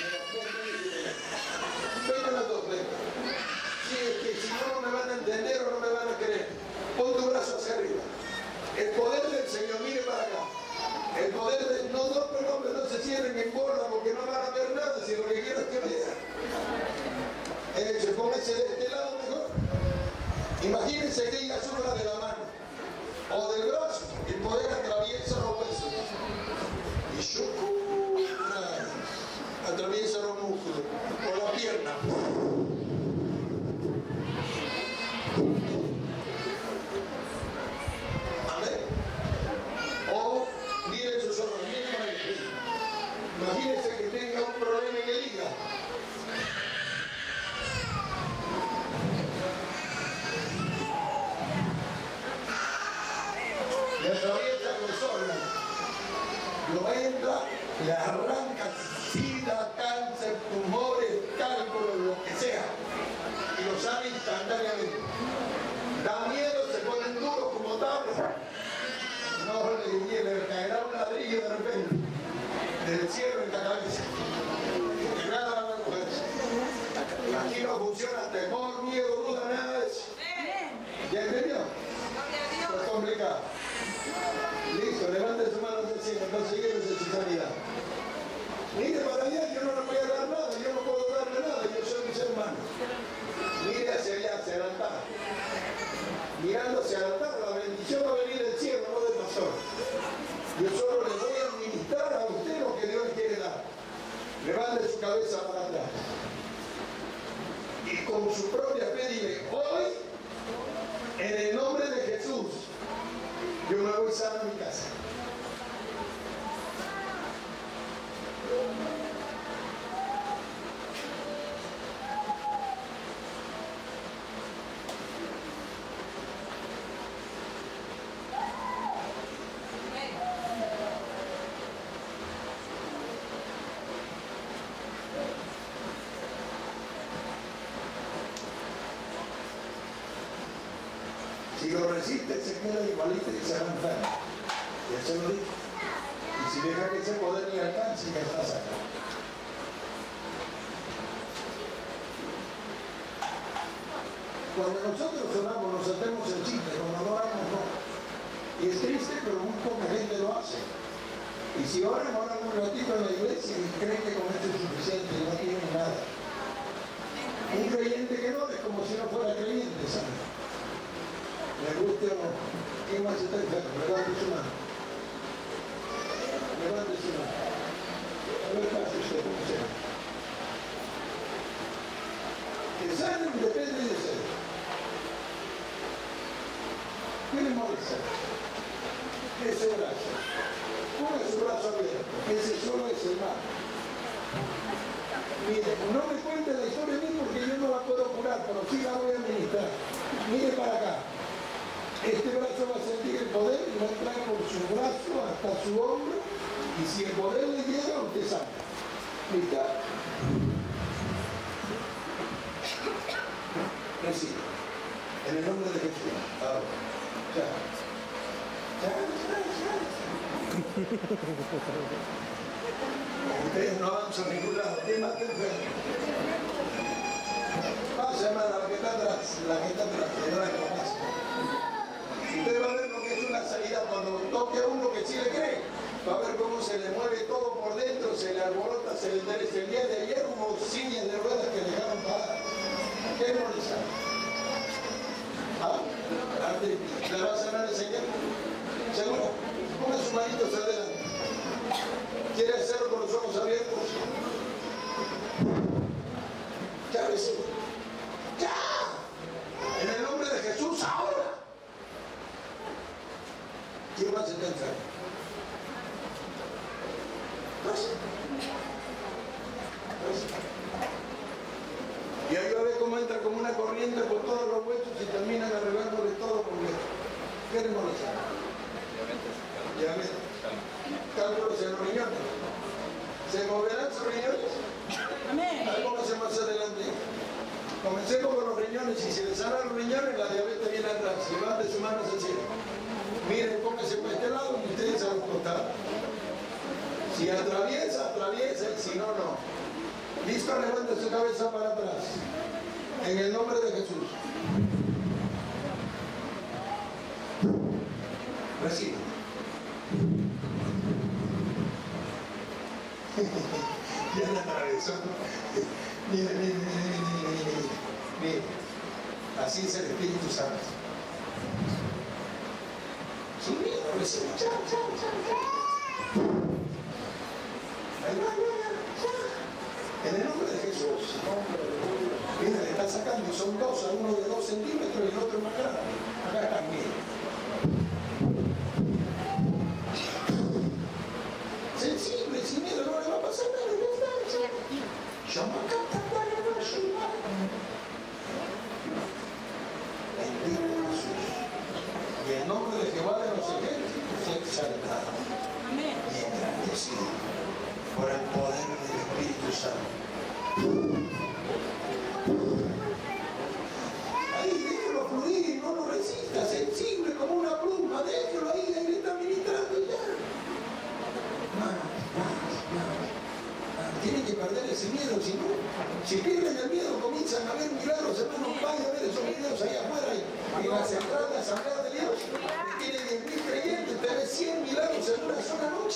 Vengan las dos, vengan. Si es que si no me van a entender o no me van a creer, pon tu brazo hacia arriba. El poder del Señor, mire para acá. El poder del... No se cierren en bola porque no van a ver nada, si lo que quiero es que vean. Pónganse de este lado mejor. Imagínense que ella sufra de la mano o del brazo. El poder atraviesa los huesos. Y atraviesa los músculos. O la pierna. O miren sus ojos, miren para el. Imagínense que tenga un problema en el hígado. Le atraviesa los órganos. Lo entra, le arranca sida, cáncer, tumores, cálculos, lo que sea. Y lo sana instantáneamente. Da miedo, se ponen duros como tablas. No, le caerá un ladrillo de repente del cielo en la cabeza, porque nada van a cogerse. Aquí no funciona temor, miedo, duda, nada de eso. ¿Ya entendió? Es complicado. Listo, levante su mano hacia el cielo, entonces llévese su sanidad. Mire para allá, yo no le voy a dar nada, yo no puedo darle nada, yo soy un ser humano. Mire hacia allá, hacia el altar. Mirando hacia el altar, la bendición va a venir del cielo, no del pastor. Yo solo le voy a administrar a usted lo que Dios quiere dar. Levante su cabeza para atrás. Y con su propia fe dile, hoy, en el nombre de Jesús, yo me voy sano a mi casa. Si lo resiste, se queda igualito y se va a enfermar. Y él se lo dijo. Y si deja que ese poder ni alcance, ya está sacado. Cuando nosotros oramos, nos hacemos el chiste, cuando no oramos, no. Y es triste, pero muy poca gente lo hace. Y si oran un ratito en la iglesia y creen que con esto es suficiente y no tienen nada. Un creyente que no es como si no fuera creyente, ¿sabes? Le guste o no. ¿Quién más está enfermo? Levante su mano. Levante su mano. A ver, pase usted, como sea. Que sanen depende de ser. ¿Qué le molesta? Ese brazo. Ponga su brazo abierto. Ese solo es el mal. Mire, no me cuente la historia de mí porque yo no la puedo curar, pero sí la voy a administrar. Mire para acá. Este brazo va a sentir el poder y va a entrar por su brazo hasta su hombro. Y si el poder le llega, usted sabe. ¿Listo? Recibe. En el nombre de Jesús. Ahora. Ya. Ustedes no avanzan a ningún lado. ¿Quién más está enfermo? Pasa, hermana, la que está atrás. La que está atrás. Usted va a ver lo que es una salida cuando toque a uno que sí le cree. Va a ver cómo se le mueve todo por dentro, se le alborota, se le endereza. El día de ayer hubo sillas de ruedas que dejaron paradas. ¿Qué molesta? ¿Ah? ¿La va a sanar el Señor? ¿Seguro? Ponga sus manitos adelante. ¿Quiere hacerlo con los ojos abiertos? Ya recibo. ¡Ya! En el nombre de Jesús, ahora. ¿Quién más está enfermo? Y ahí va a ver cómo entra como una corriente por todos los huesos y terminan arreglándole todo completo. ¿Qué le molesta? Diabetes. Cálculos en los riñones. ¿Se moverán sus riñones? Amén. Póngase más adelante. Comencemos con los riñones. Si se le sanan los riñones, la diabetes viene atrás. Levante sus manos al cielo. Miren, póngase por este lado y ustedes a los costados. Si atraviesa, atraviesa, y si no, no. Listo, levante su cabeza para atrás. En el nombre de Jesús. Recibe. Ya la atravesó. Mire, mire, mire. Mire. Así es el Espíritu Santo. Sin miedo, recibe. Chao, chao, chao, chao. Ahí va, ya. En el nombre de Jesús. Mira, le está sacando, son dos, uno de 2 centímetros y el otro más grande. Acá también. Sensible, sin miedo, no le va a pasar nada. Bendito Jesús. Y en nombre de Jehová de los ejércitos sea exaltado. Amén. Y engrandecido por el poder del Espíritu Santo. Ahí, déjelo fluir, no lo resista, sensible como una pluma, déjelo ahí, él está ministrando ya. Tienen que perder ese miedo, si no, si pierden el miedo comienzan a ver milagros, hermanos, vayan a ver esos videos ahí afuera, en la central de Asamblea de Dios, que tiene 10.000 creyentes, te ve 100 milagros en una sola noche,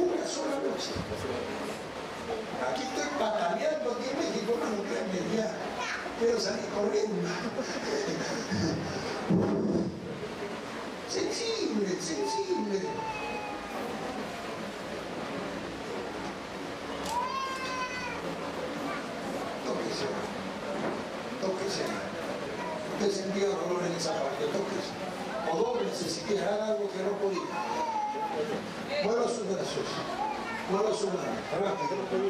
Aquí estoy pataleando aquí en México, hermano, créanme, ya, quiero salir corriendo. Sensible. Tóquese. Usted sentía dolor en esa parte, tóquese. O dóblese si quiere, haga algo que no podía. Mueva sus brazos. Mueva su mano. Rápido.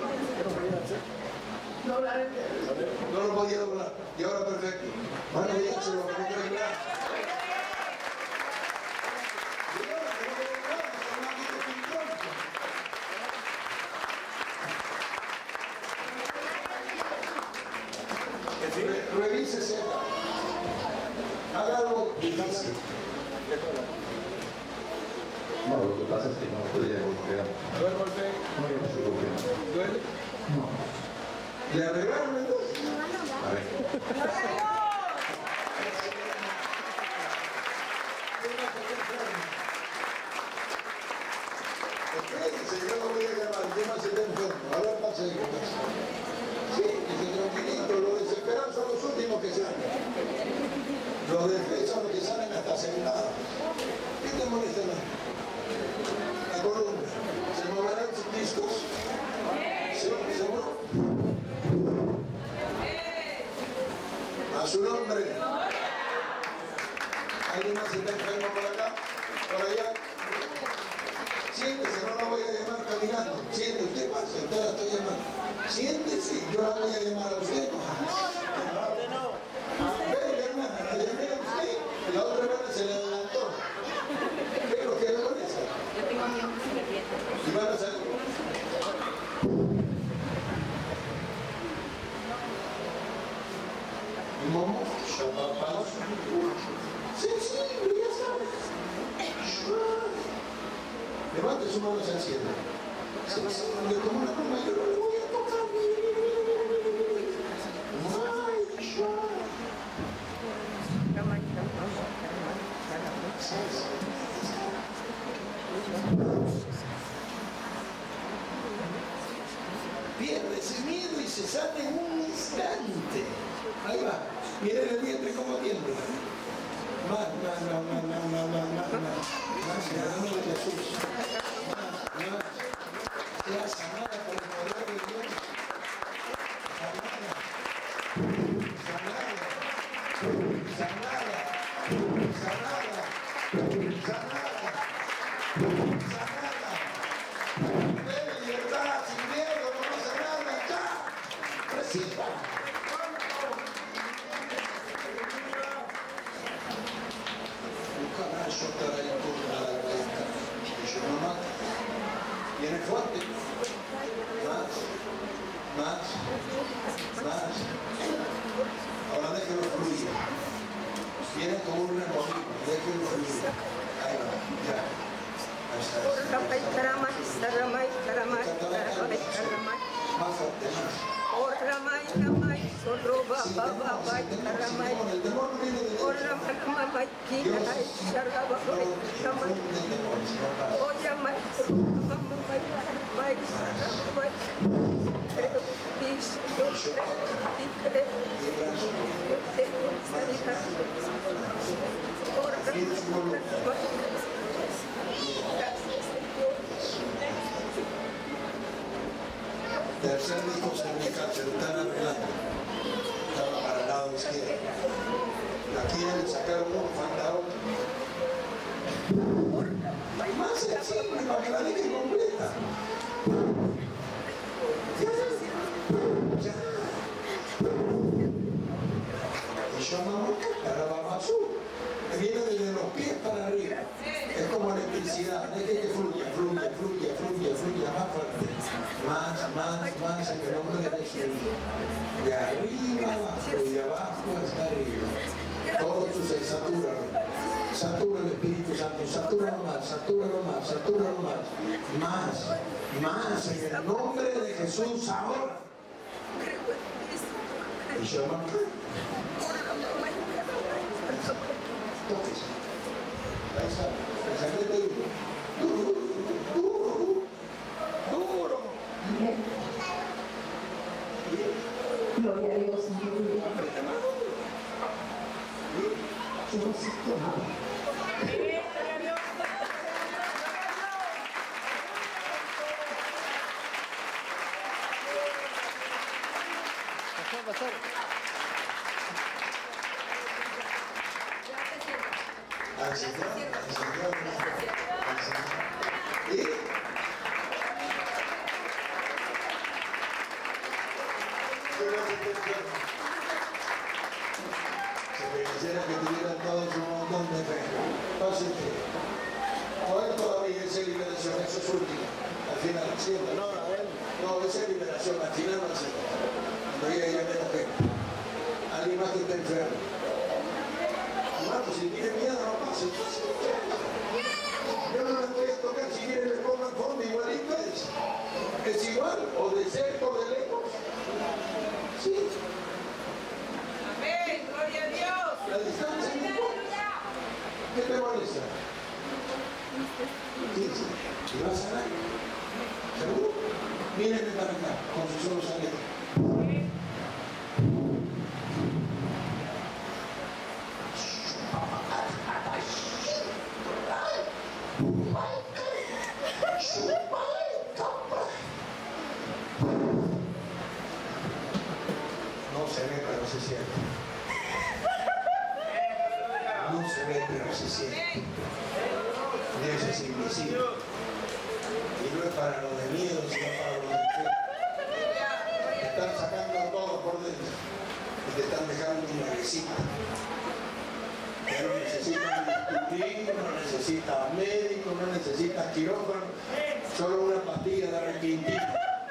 No lo podía doblar. Y ahora perfecto. Mano derecha, lo podía doblar. Revísese. Haga algo difícil. No, lo que pasa es que no podía golpear. A ver, golpe. No, yo no sé golpear. ¿Duele? No. ¿Le arreglaron entonces? A ver. Espérense, yo no voy a llamar, el tema se está enfermo. A ver, pase de casa. Sí, dice tranquilito, los desesperados son los últimos que salen. Los defensas son los que salen hasta asegurados. ¿Qué te molesta más? La columna. ¿Se moverán sus discos? Sí, seguro. A su nombre. ¿Alguien más está enfermo por acá? ¿Por allá? Siéntese, no la voy a llamar caminando. Siéntese, usted pasa, usted la estoy llamando. Siéntese, yo la voy a llamar a usted. Venga, hermana, la llamé a usted. La otra hermana se le adelantó. ¿Qué es lo que hago con esa? Yo tengo miedo que se me pierda. ¿Y van a salir? ¿Momo? Sí, sí, pero ya sabes. Levante sus manos al cielo. Sí, sí, yo como una pluma, yo no le voy a tocar. Pierde ese miedo y se sale en un instante. Ahí va. Miren el vientre como tiembla. Más, en el nombre de Jesús. Más. Sea sanada por el poder de Dios. Sanada. Debe libertad, sin miedo, no pasa nada, ya. Reciba. Viene fuerte. Más. Ahora déjelo fluir. Viene como un remolino. Déjelo fluir. Ahí va. Ya. Ahí está. Más fuerte, más. Tercer disco cervical, se lo están arreglando. Estaba para el lado izquierdo. Aquí le sacaron uno, falta otro. Más sencillo, para que la deje completa. Ya. Y yo mamá, para la basura. Viene desde los pies para arriba. Es como electricidad, deje que fluya, más fuerte. Más, en el nombre de Jesús. De arriba abajo y de abajo hasta arriba. Todo tu ser, satúralo. Satura el Espíritu Santo, satúralo más. Más, en el nombre de Jesús ahora. Y yo mamá. Tóquese. Ahí está. El secreto duro. Gloria a Dios. Pastor. Al Señor. ¿Y? Quisiera que tuvieran todos un montón de fe. Pásense. No es todavía esa liberación, eso es último. Al final, ¿cierto? No, esa es liberación, al final no se cuando ya menos fe. Alguien más que esté enfermo. hermano, si tiene miedo no pase. Yo no les voy a tocar, si quieren le pongan fondo, igualito es igual, o de cerca o de lejos. Sí. Amén, gloria a Dios. La distancia no importa. ¿Qué te molesta? 15. ¿Y vas a sanar? ¿Seguro? Mírenme para acá, con sus ojos abiertos. No se ve, pero se siente. No se ve, pero se siente. Dios es invisible. Y no es para los de miedo, sino para los de fe. Te están sacando todo por dentro. Y te están dejando nuevecita. Ya no necesitas bisturí, no necesitas médico, no necesitas quirófano. Solo una pastilla de requintina.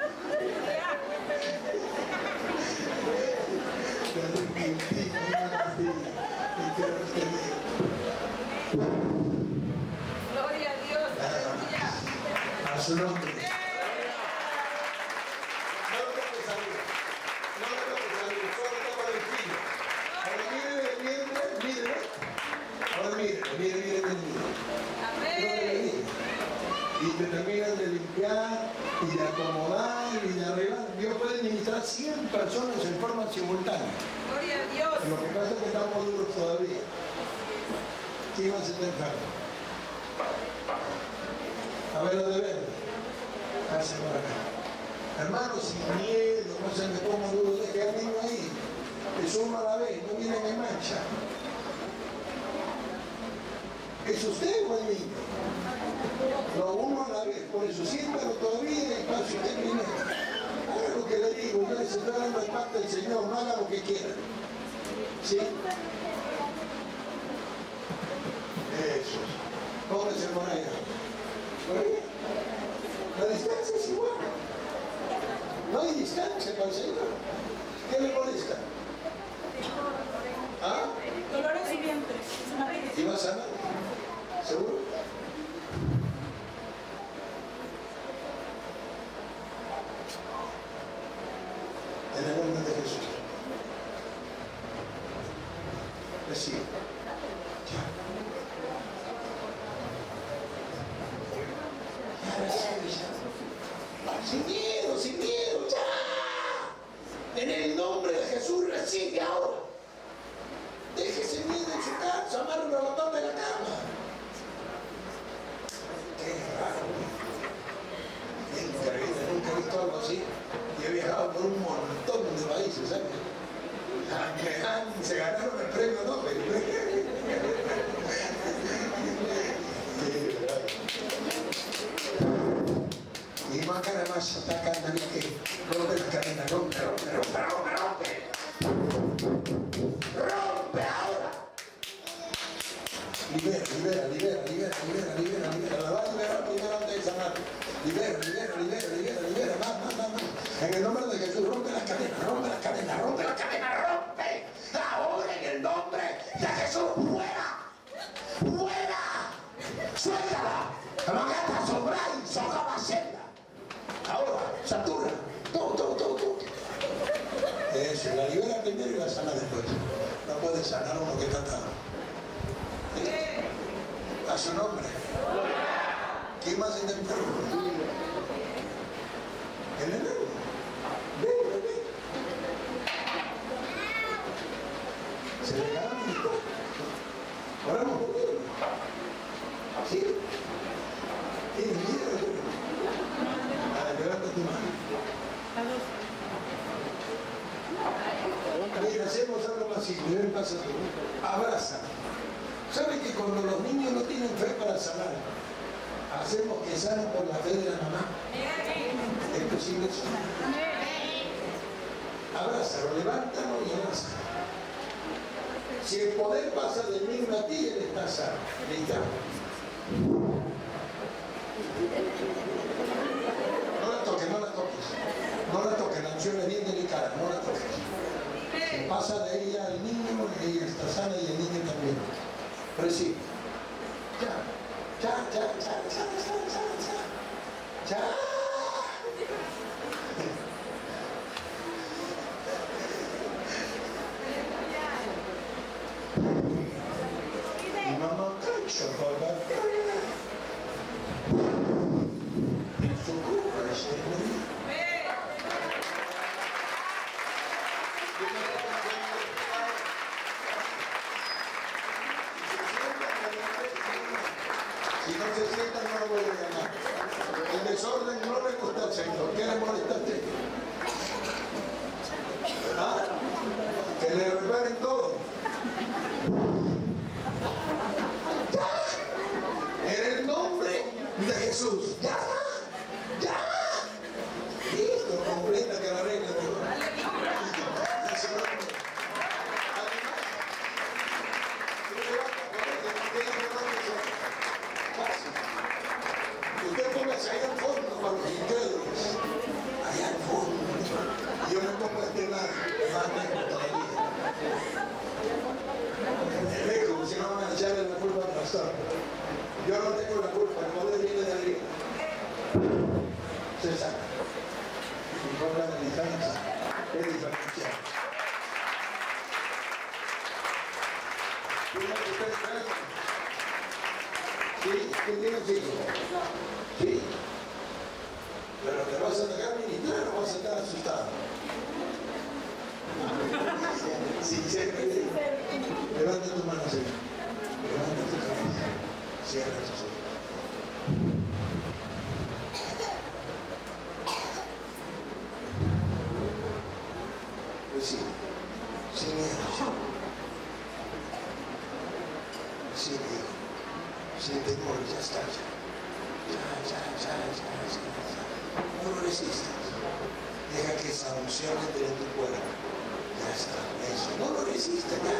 Gloria a Dios. A su nombre. No lo toques arriba. No lo toques arriba. Solo toca el filo. Ahora mire. Ahora mire. Amén. Y te terminan de limpiar y de acomodar y de arreglar. Dios puede ministrar 100 personas en forma simultánea. Gloria a Dios. Lo que pasa es que estamos duros todavía. ¿Quién más está enfermo? A ver, lo de verde. Pase por acá. Hermanos, sin miedo, no se me ponga duro, deje al niño ahí. Es uno a la vez, no vienen en mancha. ¿Es usted o el niño? Lo uno a la vez, por eso siéntalo todavía y pase usted primero. Haga lo que le digo, yo les estoy dando de parte del Señor, no haga lo que quiera. ¿Sí? Eso. Póngase por allá. ¿Por ahí? La distancia es igual. No hay distancia para el Señor. ¿Qué le molesta? ¿Ah? Dolores y vientres. ¿Y va a sanar? ¿Seguro? En el nombre de Jesús. Recibe. Sin miedo, ya. En el nombre de Jesús recibe ahora. Deje ese miedo en su casa, amarre un botón de la cama. Qué raro. Increíble, nunca he visto algo así. Y he viajado por un montón de países, ¿sabes? Se ganaron el premio Nobel. Y más cara más está cantando que rompe la cadena, rompe ahora. Libera, la va a liberar primero antes de sanar. Libera, más. En el nombre de Jesús, rompe las cadenas. Ahora en el nombre de Jesús, fuera. Suéltala. Amagata, sobrai, sojaba, celda. Ahora, satura. Todo. Eso, la libera primero y la sana después. No puede sanar uno que está atado. A su nombre. ¿Quién más está enfermo? El enemigo. Ven. Se le ganaron y todo. Oramos por él. ¿Sí? ¿Tienes miedo? Levanta tu mano. Mira, hacemos algo más simple. Ven, pasa tú. Abraza. ¿Sabe que cuando los niños no tienen fe para sanar, hacemos que sanen por la fe de la mamá? ¿Es posible eso? Abrázalo, levántalo y abrázalo. Si el poder pasa del niño a ti, él está sano. ¿Listo? No la toques. No la toques, la unción es bien delicada, no la toques. Si pasa de ella al niño, ella está sana y el niño también. Recibe. Ya. Y mamá cacha, papá. En su culpa, si no se sientan, no lo voy a llamar. El desorden no le gusta al Señor. ¿Qué le molesta a usted? ¿Ah? Que le reparen todo. ¡Ya! En el nombre de Jesús. ¡Ya! Listo, completa que la regla de Dios. Usted póngase allá al fondo para los incrédulos. Allá al fondo. Yo me pongo a este lado. Más lejos todavía. Lejos, si no van a echarle la culpa al pastor. Yo no tengo la culpa, el poder viene de arriba. Se saca. Y con la distancia es diferencial. ¿Sí? ¿Quién tiene un hijo? ¿Sí? Pero te vas a dejar ministrar o vas a estar asustado. Sinceramente, levanta tu mano así. Levanta tu cabeza. Cierra tus ojos. Pues sí, sin miedo. Sin miedo. Sin temor, ya está, ya. No lo resistas. Deja que esa unción entre en tu cuerpo. Ya está, eso. No lo resistas, ya.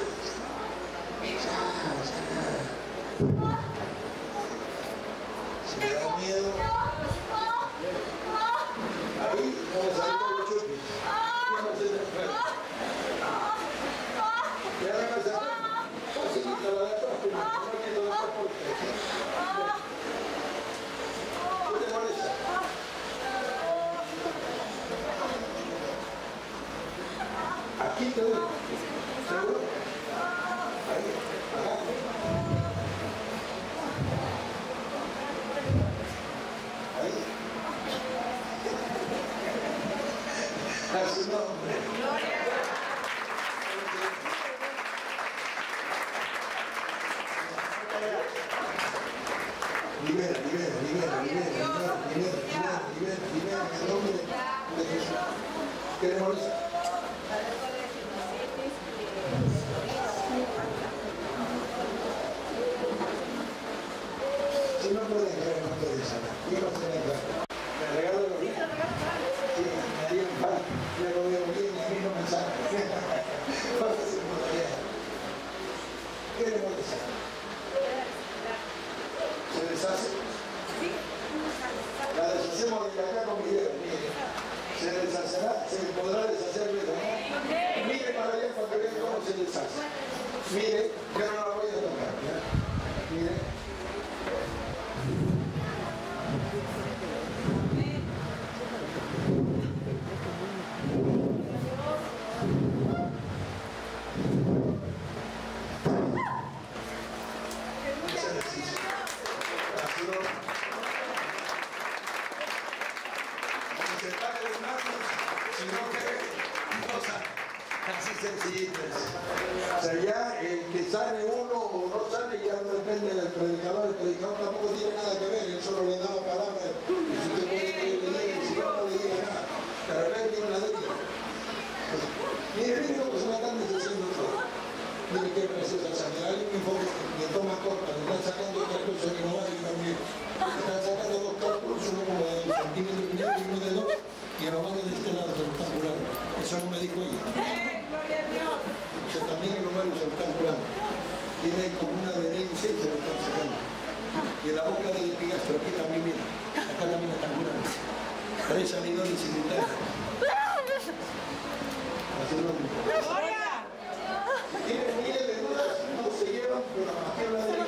Si me da miedo, ahí vamos a ir con los chupis. Vamos a hacer el freno. Ya no me sale. Vamos a quitar la de atrás, pero no quito la puerta. Aquí te doy. ¿Seguro? Ahí. Acá. Ahí. A su nombre. Libera en nombre de Jesús. ¿Qué le molesta? Si no puede entrar, no puede sanar. ¿Quién va a tener entrar? ¿Me regalo los días? Sí, me haría un pan. Yo lo veo bien y a mí no me sana. ¿Cuánto se podría? ¿Qué le molesta? ¿Se deshace? La deshacemos de acá con Miguel, mire. Se deshacerá, se podrá deshacer de ¿no? Mire para allá para que vean cómo se deshace. Mire, yo no la voy a tocar. ¿Ya? Mire. O sea, ya el que sale uno o no sale ya no depende del predicador. El predicador tampoco tiene nada que ver, él solo le da la palabra. Y si usted puede leer, si no, no le diga nada. Pero él tiene la Biblia. Mire cómo se la están diciendo todo. Mire qué preciosa sangre. Hay un enfoque que toma corta, le están sacando otra cosa que no vale también. Le están sacando dos cálculos, uno como de centímetro y medio y uno de dos, y el romano de este lado se lo están curando. Eso no me dijo ella. O sea, también el humano se lo están curando. Tiene como una adherencia y se lo están sacando. Y en la boca del epigastro, aquí también, mira, acá también están curando. 3 sanidores simultáneos. Miren, de dudas no se llevan, pero la magia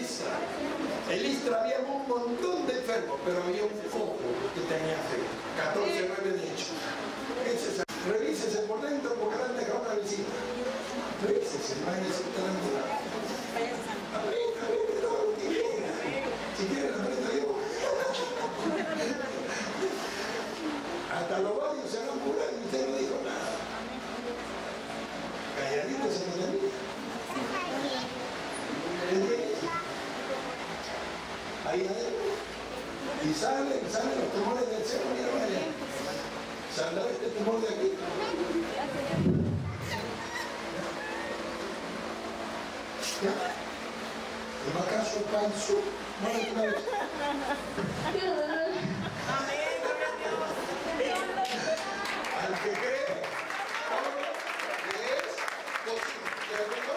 Listra. En Listra había un montón de enfermos, pero había un foco que tenía fe. 14:9 de hecho. Revísese por dentro porque le han dejado una visita. Revísese, no hay visita en la ambulancia. Si quiere la prenda yo. Hasta los varios se van a curar y usted no dijo nada. Calladito se me termina. Ahí adentro. Y salen los tumores del seno, mira vaya. Saldrá este tumor de aquí. ¿No acaso falso? No es una vez. Al que cree, todo es posible. ¿De acuerdo?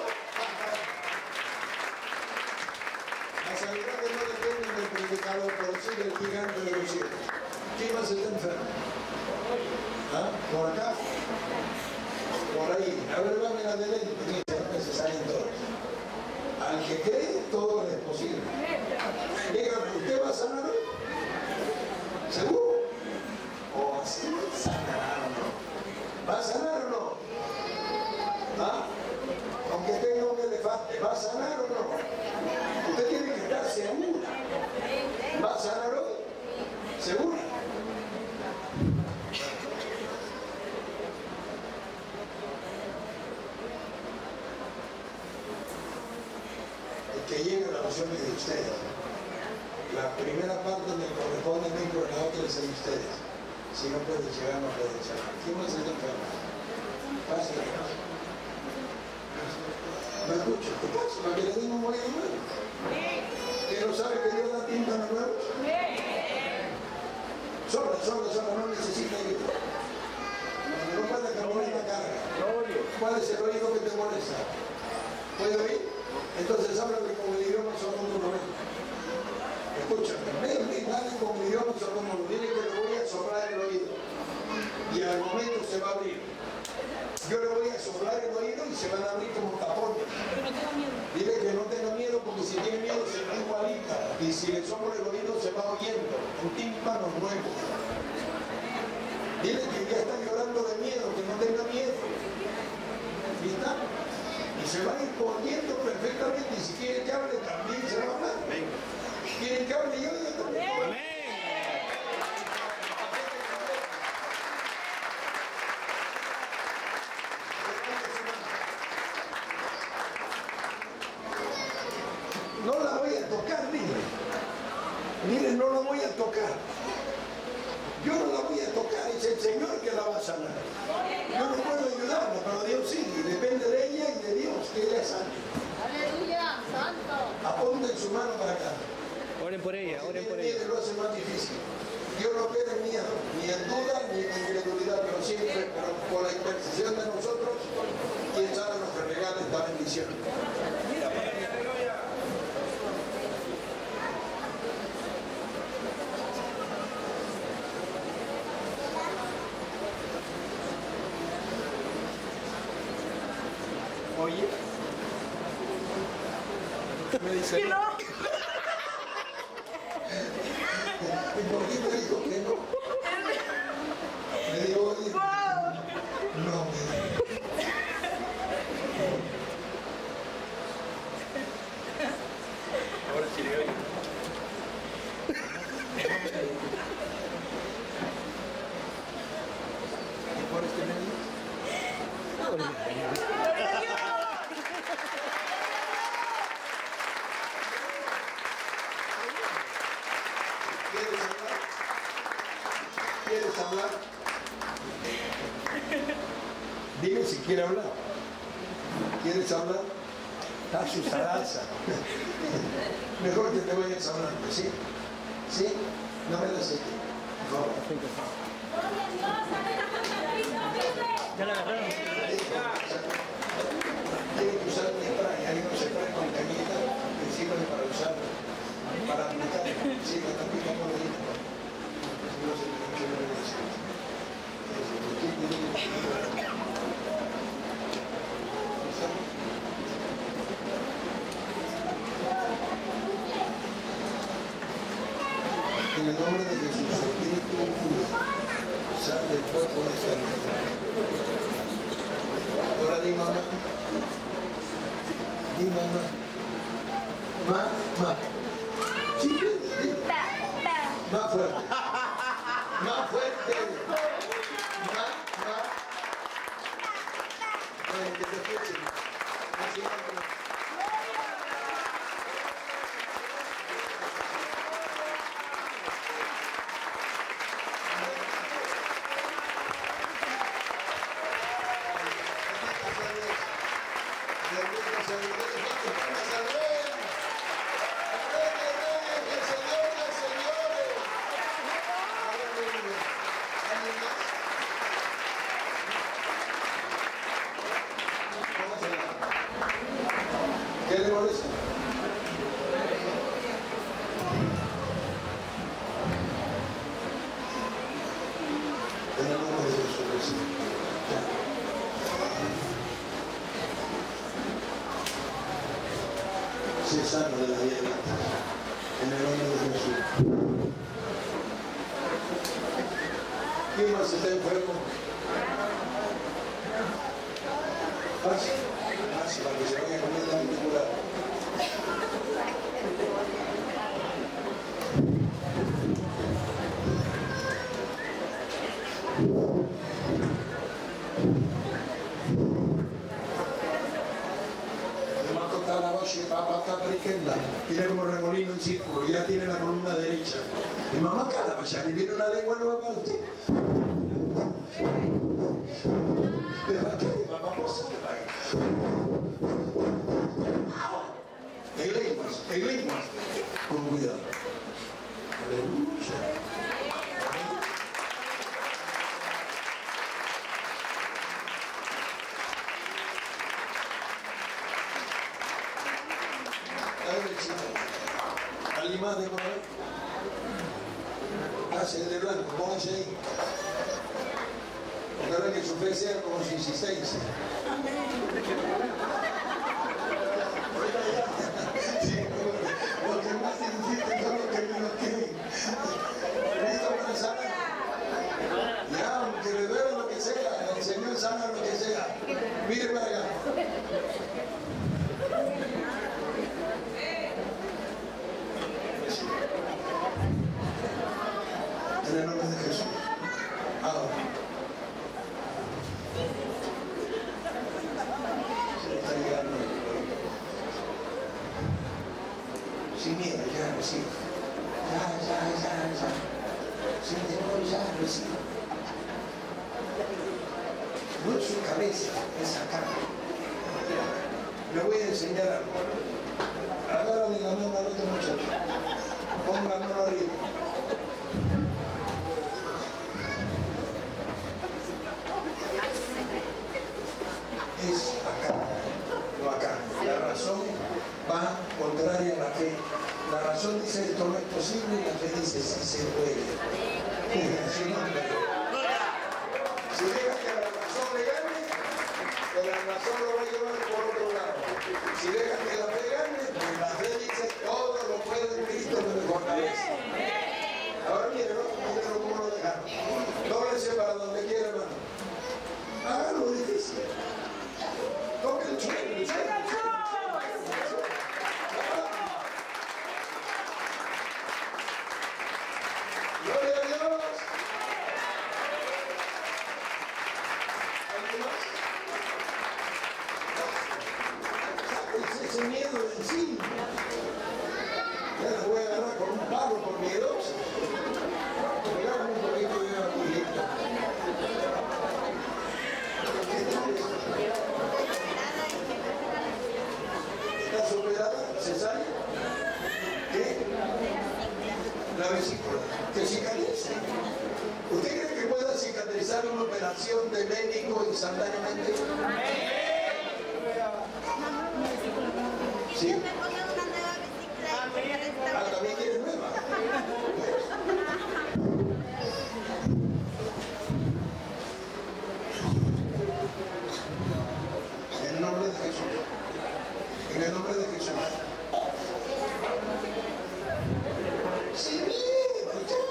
La sanidad que no depende del predicador, pero sí del gigante de los cielos. ¿Quién más está enfermo? ¿Ah? ¿Por acá? Por ahí. A ver, dame la de dentro. Que se salen todos. Al que cree, todo es posible. Dígame, ¿usted va a sanar hoy? ¿Seguro? ¿O así sanará o no? ¿Va a sanar o no? ¿Ah? Aunque tenga un elefante, ¿va a sanar o no? Usted tiene que estar segura. ¿Va a sanar hoy? ¿Segura? Que llegue la oración de ustedes. La primera parte me corresponde a mí, pero la otra es de ustedes. Si no pueden llegar, no pueden llegar. ¿Quién más está enfermo? Pase. ¿Me escucho? ¿Qué pasa? ¿Para que le den un marido nuevo? ¿Que no sabe que Dios da tímpanos nuevos? Sola, no necesita ir. No puede caminar la carga. ¿Cuál es el oído que te molesta? ¿Puede oír? Entonces háblame con el idioma sordomudo. Escúchame, dale con el idioma sordomudo. Dile que le voy a soplar el oído. Y al momento se va a abrir. Yo le voy a soplar el oído y se van a abrir como tapones. Pero no tenga miedo. Dile que no tenga miedo porque si tiene miedo se va igualita. Y si le soplo el oído se va oyendo. Un tímpano nuevo. Dile que ya está llorando de miedo, que no tenga miedo. ¿Viste? Y se va a ir poniendo perfectamente. Y si quiere que hable, también se va a hablar. ¿Quieren que hable yo? Yo también. No la voy a tocar, miren, no la voy a tocar. Yo no la voy a tocar, es el Señor que la va a sanar. Yo no puedo ayudarla, pero Dios sí, depende de ella y de Dios que ella sane. Aleluya, santo. Apunten su mano para acá. Oren por ella, oren por Miedo ella. lo hace más difícil. Dios no queda en miedo, ni en duda, ni en incredulidad, pero siempre, pero por la intercesión de nosotros, quien sabe nos regala esta bendición. Oye, me dice Que no. ¿y por qué me dijo que no? Me dijo, oye, no me dijo. Ahora sí le oye. ¿Y por este medio? ¿Quieres hablar? Dime si quiere hablar. ¿Quieres hablar? Está su zaraza. Mejor que te vayas hablando, ¿sí? ¿Sí? No me das aquí. Por favor. ¿Ya la agarraron? Tienen que usar un spray, hay unos spray con cañita que sirven para usar, para aplicar. Sí, la están picando ahí. No sé qué me dice. En el nombre de Jesús, espíritu impuro, sal del cuerpo de esta mujer. Ahora di mamá. Di mamá. Mamá. Sí, di. Más fuerte. Más fuerte. Más. Que te escuchen. Así es. ¿Qué le molesta? En el nombre de Jesús. Sé sano de la vida. En el nombre de Jesús. ¿Quién más está enfermo? Pase. Para que se vaya completamente curado. Tiene como remolino en círculo, ya tiene la columna derecha. Y mamá Calabaya, y viene una lengua nueva para usted. En lenguas, con cuidado. Aleluya. ¿Alguien más de por ahí? Hace el de blanco, pónganse ahí. Ojalá que su fe sea como su insistencia. Los que más insisten son los que menos quieren. ¿Listo para sanar? Ya, aunque le duele lo que sea, el Señor sana lo que sea. Mire para acá. En el nombre de Jesús. Ahora. Se le está llegando. Sin miedo, ya recibo. Ya. Sin temor, ya recibo. No es su cabeza, es acá. Le voy a enseñar algo. Agárrale la mano al otro muchacho. Ponga la mano arriba. Es acá, no acá. La razón va contraria a la fe. La razón dice esto no es posible y la fe dice sí se puede. Si deja que la razón le gane, la razón lo va a llevar por otro lado. Si deja que la fe gane, la fe dice todo lo puede en Cristo que me fortalece. Ahora mírenlo cómo lo dejaron. Dóblese para donde quiera, hermano. Háganlo difícil. Toque el suelo, Gloria a Dios. ¿Alguien más? Sáquense ese miedo de encima. Ya les voy a agarrar con un palo por miedoso. Pegamos un poquito de una pulita. ¿Está superada? ¿Cesárea? ¿Qué? La vesícula. ¿Que cicatrice? ¿Usted cree que pueda cicatrizar una operación de médico instantáneamente? ¿Sí? Ah, ¿también quiere nueva? En el nombre de Jesús. En el nombre de Jesús. Sí, bien,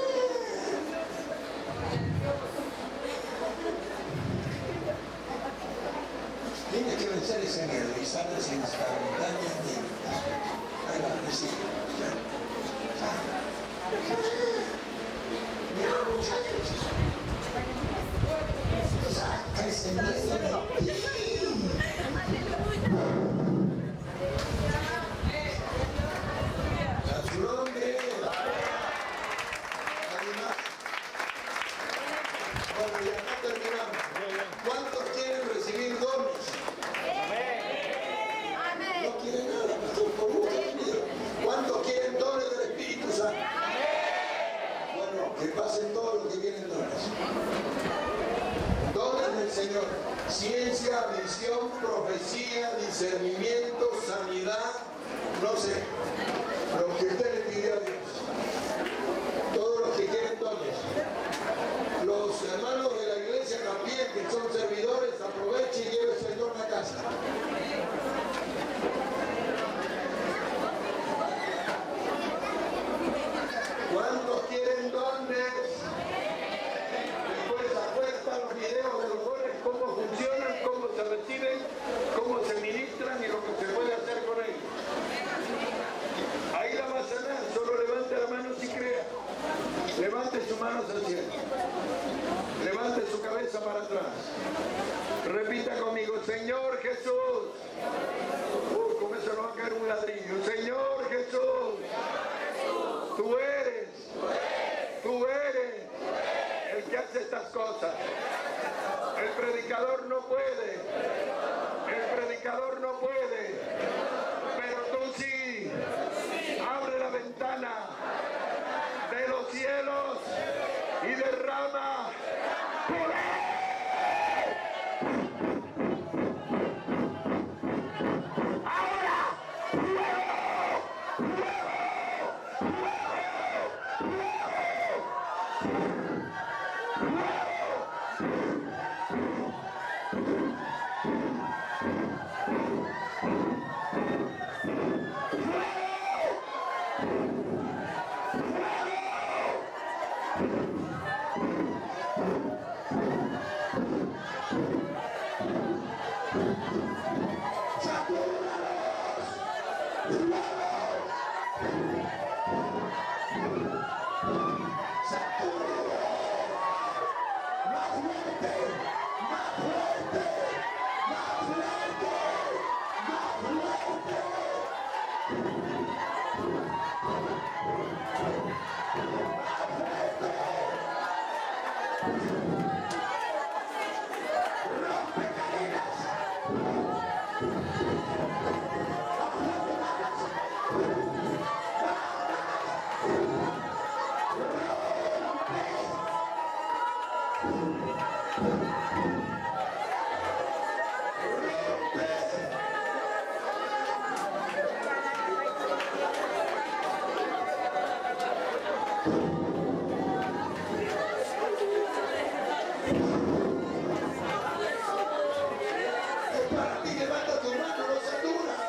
discernimiento, sanidad, no sé, lo que usted le pidió a Dios. Todos los que quieren dones. Los hermanos de la iglesia también, que son servidores, aprovechen y llévese el don a casa. ¿Cuántos quieren dones? Después acuestan los videos de los dones, cómo funcionan, cómo se reciben, cómo se ministran y lo que se puede hacer con ellos. Ahí la va a sanar, solo levante la mano si crea. Levante su mano hacia el cielo. Levante su cabeza para atrás. Repita conmigo, Señor Jesús. Con eso no va a caer un ladrillo. Señor Jesús. Tú eres el que hace estas cosas. El predicador no puede. Pero tú sí. Abre la ventana de los cielos y derrama poder. Para ti, levanta tu mano, no se dura.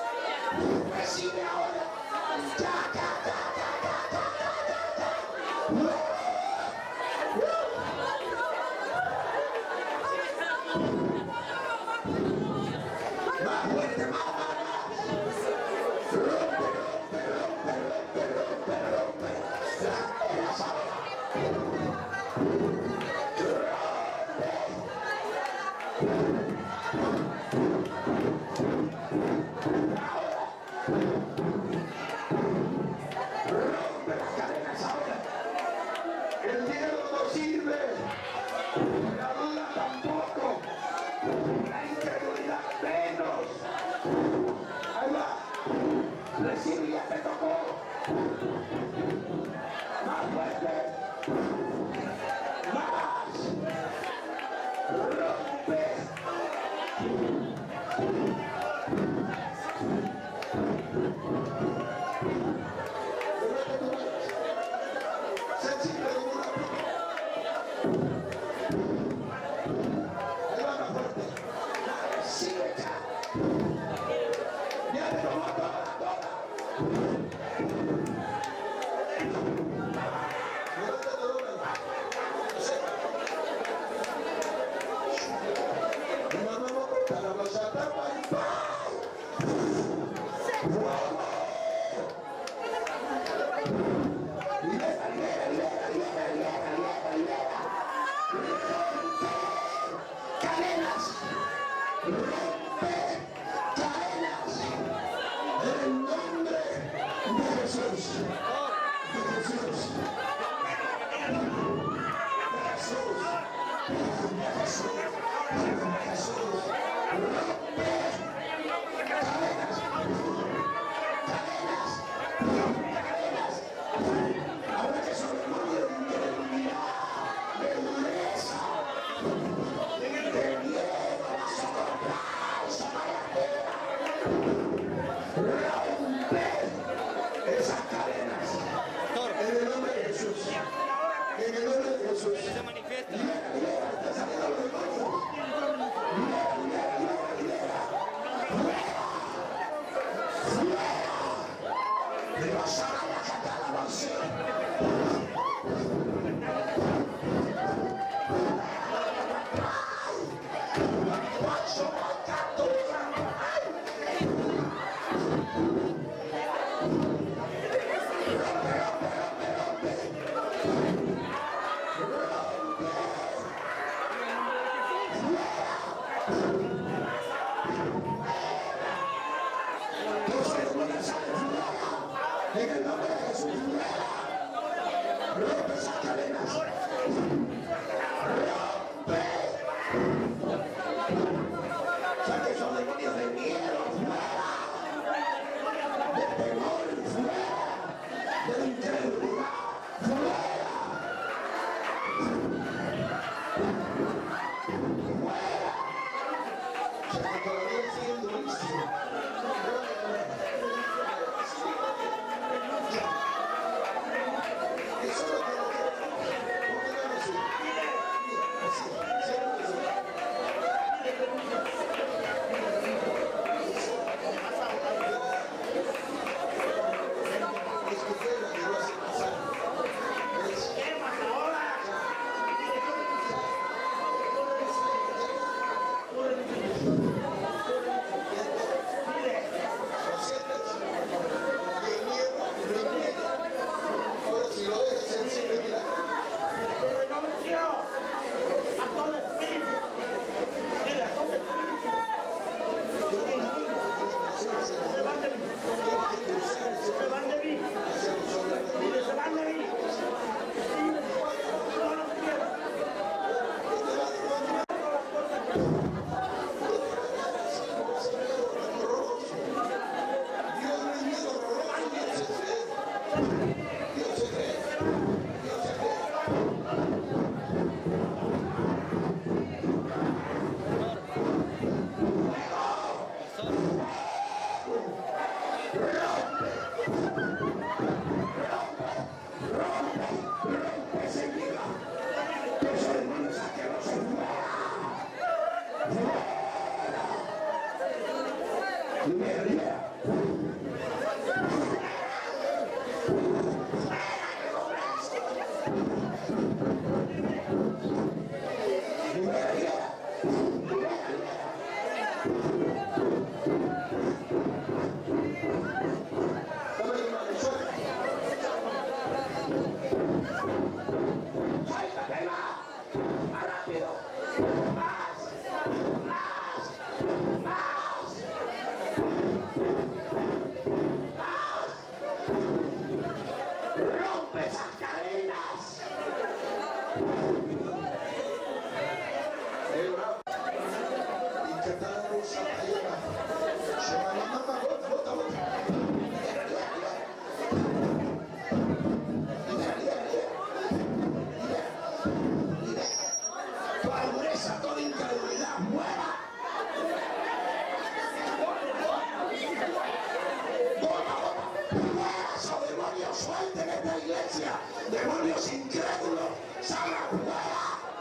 Demonios incrédulos, salgan fuera.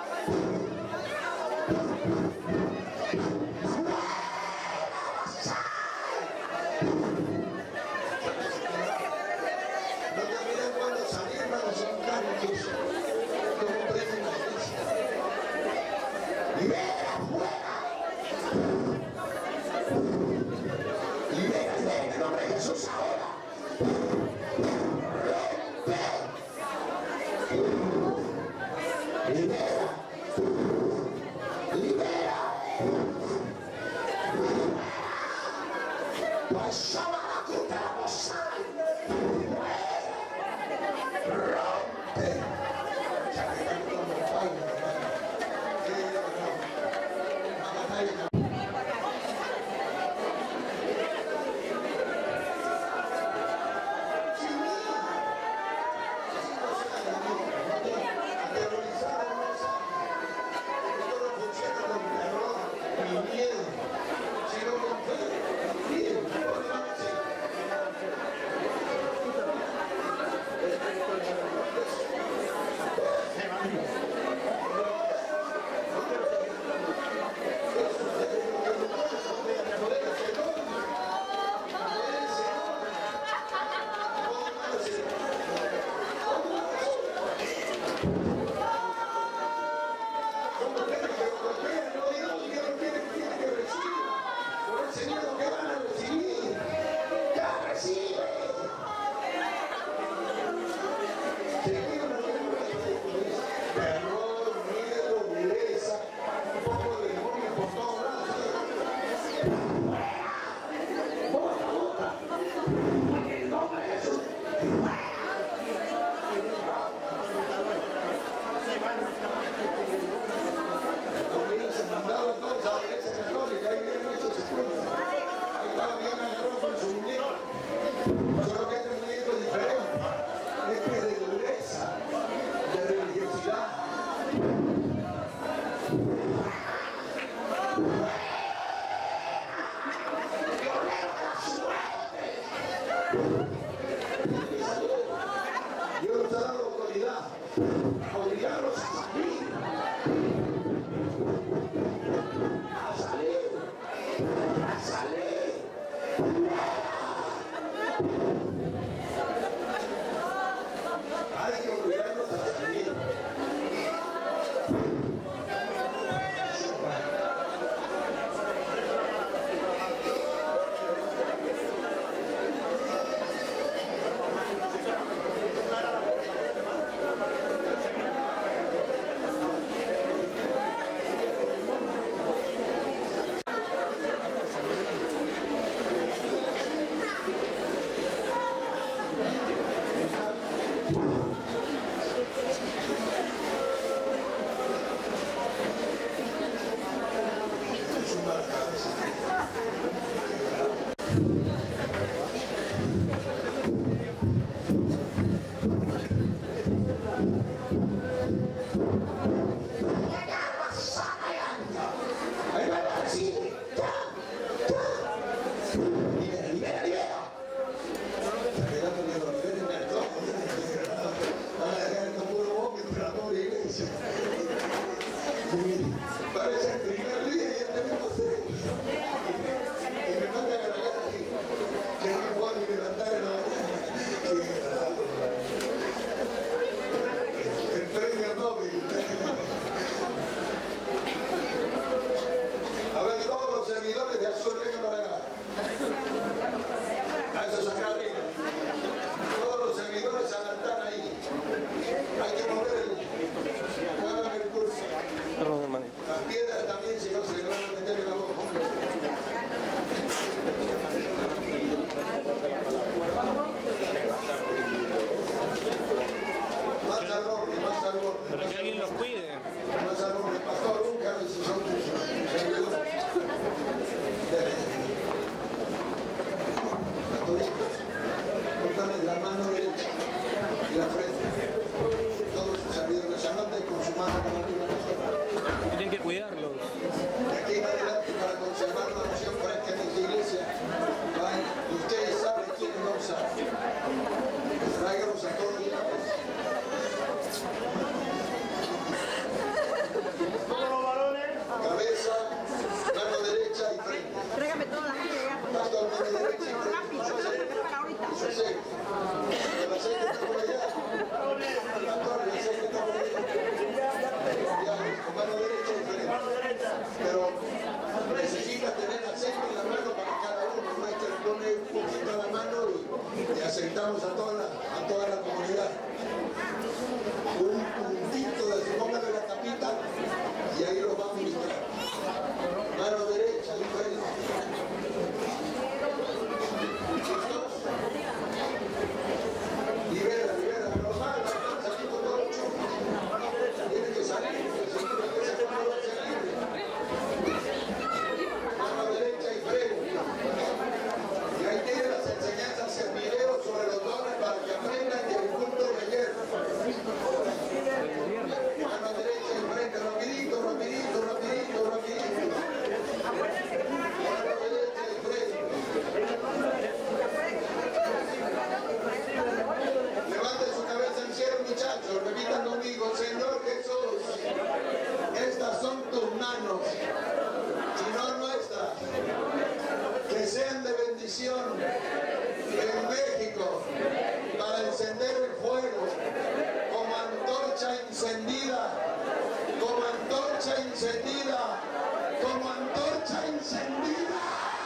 No te miren cuando salir, hermano, son carros. Como prenden la iglesia. Libera fuera. Libera en el nombre de Jesús ahora. Libera, libera, pues sola la puta la moza, rompe, Dios nos ha dado autoridad a obligarlos a salir. a salir. Hay que obligarlos a salir. Libera, libera, libera. aceptamos a toda la comunidad. Un puntito de su póngale la tapita y ahí los va a ministrar. Mano derecha, dijo él. Libera, pero mal, saliendo todo el chupo. Tiene que salir, mano derecha y freno. Y ahí tiene las enseñanzas en video sobre los dones para que aprendan que el culto de ayer. Mano derecha y frente, rapidito. Mano derecha y frente. Levanten su cabeza en cielo, muchachos. Repitan conmigo, Señor Jesús, estas son tus manos y no nuestras. Que sean de bendición en México para encender el fuego como antorcha encendida, como antorcha encendida, como antorcha encendida.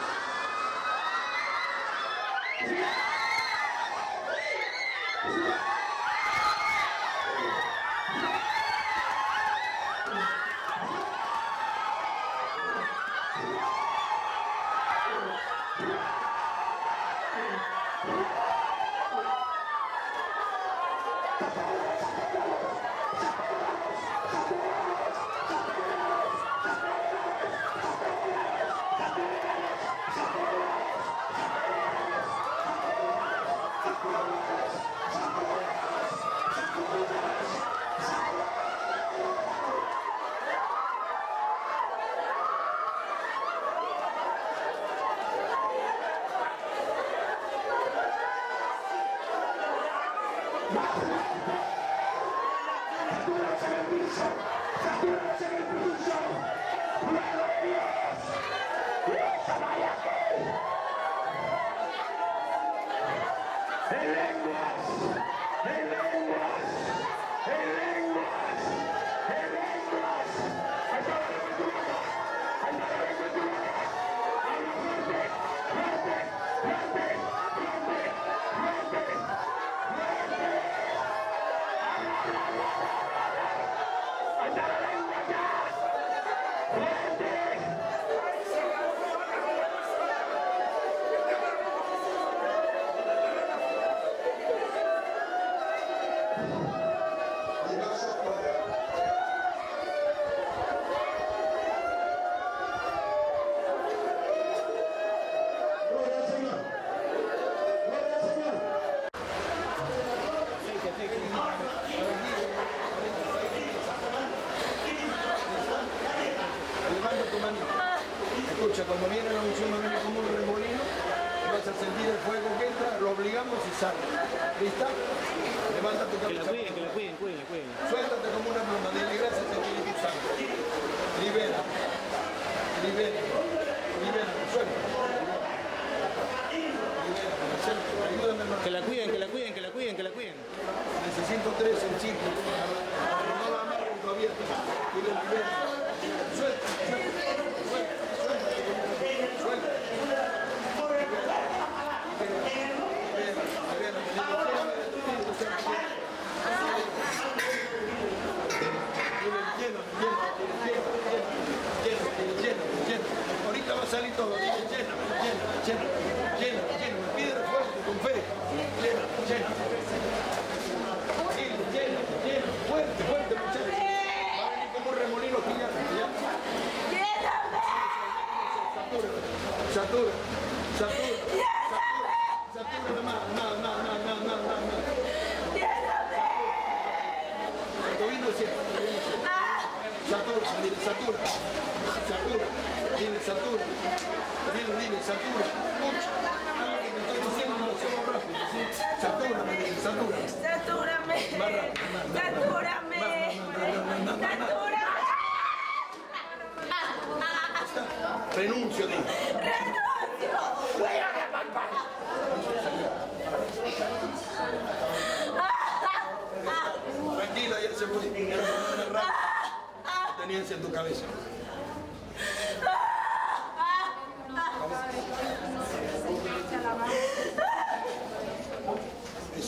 Escucha, cuando viene la unción, viene como un remolino, vas a sentir el fuego que entra, lo obligamos y sale. ¿Lista? Levanta tu cabeza. Que la cuiden. Suéltate como una pluma, dile gracias al Espíritu Santo. Libera, suelta. Ayúdame, hermano. Que la cuiden. Necesito 3 en ciclo. No la amarren todavía. Dile libera. Suelta. Ahorita va a salir todo. Llena. Me pide refuerzo con fe. Llena. Fuerte, muchachos. Va a venir como un remolino gigante. Satura. Más. Vino siempre. Satura. Mucho. Te estoy diciendo, no somos rápidos, ¿sí? Satúrame. Renuncio, digo. Tranquila, ya se fue. Tenías en tu cabeza.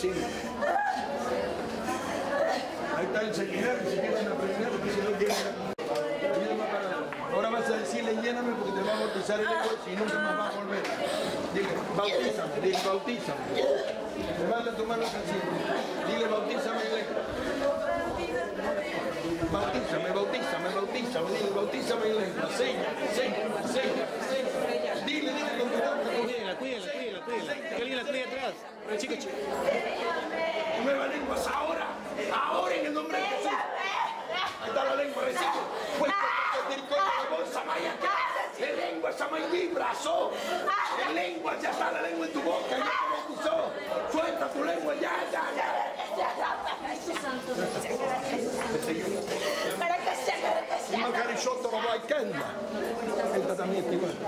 siempre. Ahí está el seminario, si quieren aprender, porque si no quieren. Ahora vas a decirle, lléname porque te va a bautizar el lengua y nunca más va a volver. Dile, bautízame, dile, bautízame. Levanta tu mano al cielo. Dile, bautízame en lengua. Bautízame, bautízame, bautízame, dile, bautízame en lengua. Seña. Dile con tu boca. Cuídenla. Que alguien la cuide atrás. Pero chicos. Nueva lenguas ahora en el nombre de Jesús. Ahí está la lengua, recibe. Pues en lengua, Samay brazo. En lengua, ya está la lengua en tu boca, ya te bautizó. Suelta tu lengua, ya. Esta también está igual.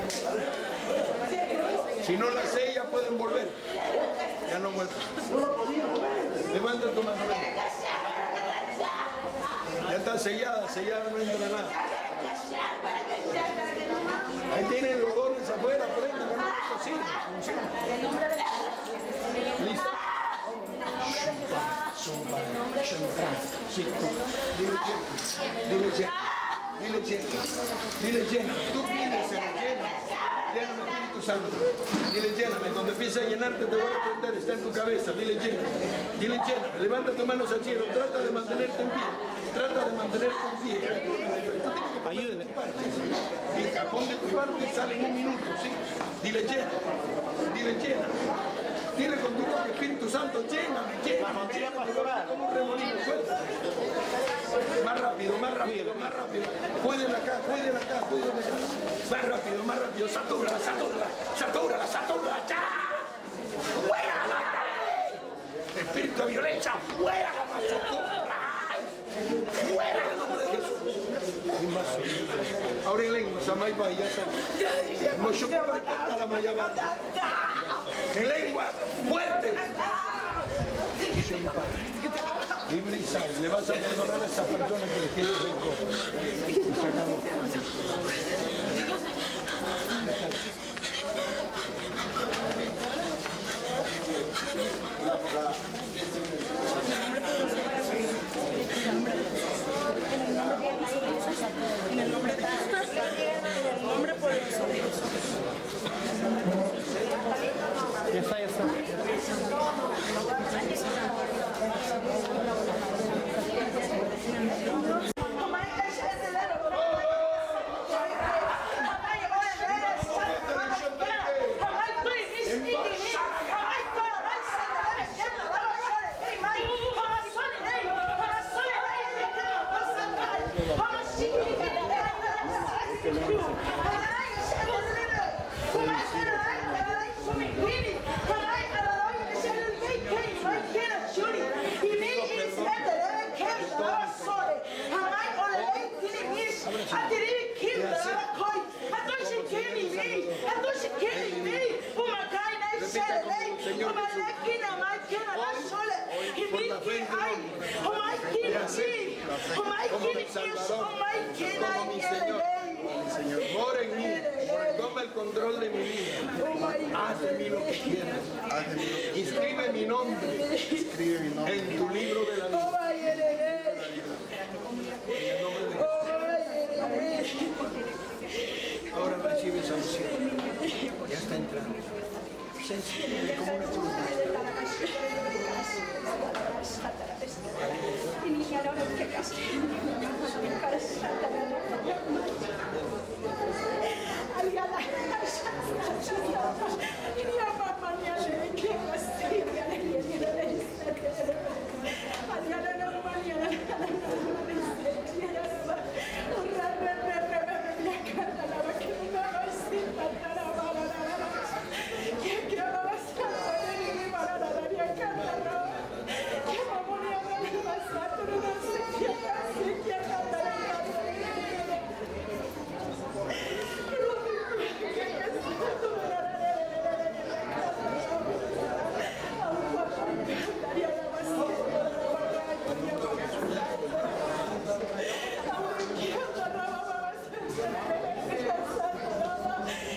Si no la sella, pueden volver. Ya no vuelven. Levanta tu mano. Ya está sellada, no entra nada. Ahí tienen los dones afuera, prendan, sí, funciona. Listo. Dile llena. Tú pides, se llena. Lléname, Espíritu Santo. Dile lléname. Cuando empiece a llenarte te voy a aprender. Está en tu cabeza. Dile lléname. Levanta tus manos al cielo. Trata de mantenerte en pie. Ayúdenme. Y el cajón de tu parte sale en un minuto, ¿sí? Dile llena. Dile con tu boca, Espíritu Santo, lléname. Como un remolino, suelta. Más rápido. Pueden acá. Más rápido. Satúrala. ¡Ya! ¡Fuera! Espíritu de violencia, fuera. Fuera en el nombre de Jesús. Ahora en lengua, Samay Bahía. En lengua, fuerte. Libre y sal. Le vas a perdonar a esas personas que les quieren rencor. En el nombre de Jesús. En el nombre poderoso de Jesús. Ya está. Mora en mí, toma el control de mi vida. Haz de mí lo que quieras. Inscribe mi nombre en tu libro de la vida. En el nombre de Jesús. Ahora recibe sanción. Ya está entrando. Sensible como una cruz.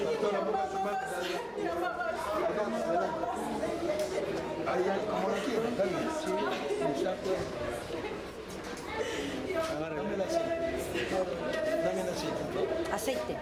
Ahí, como la quiero. Dame la cita. Dame la cita. Aceite.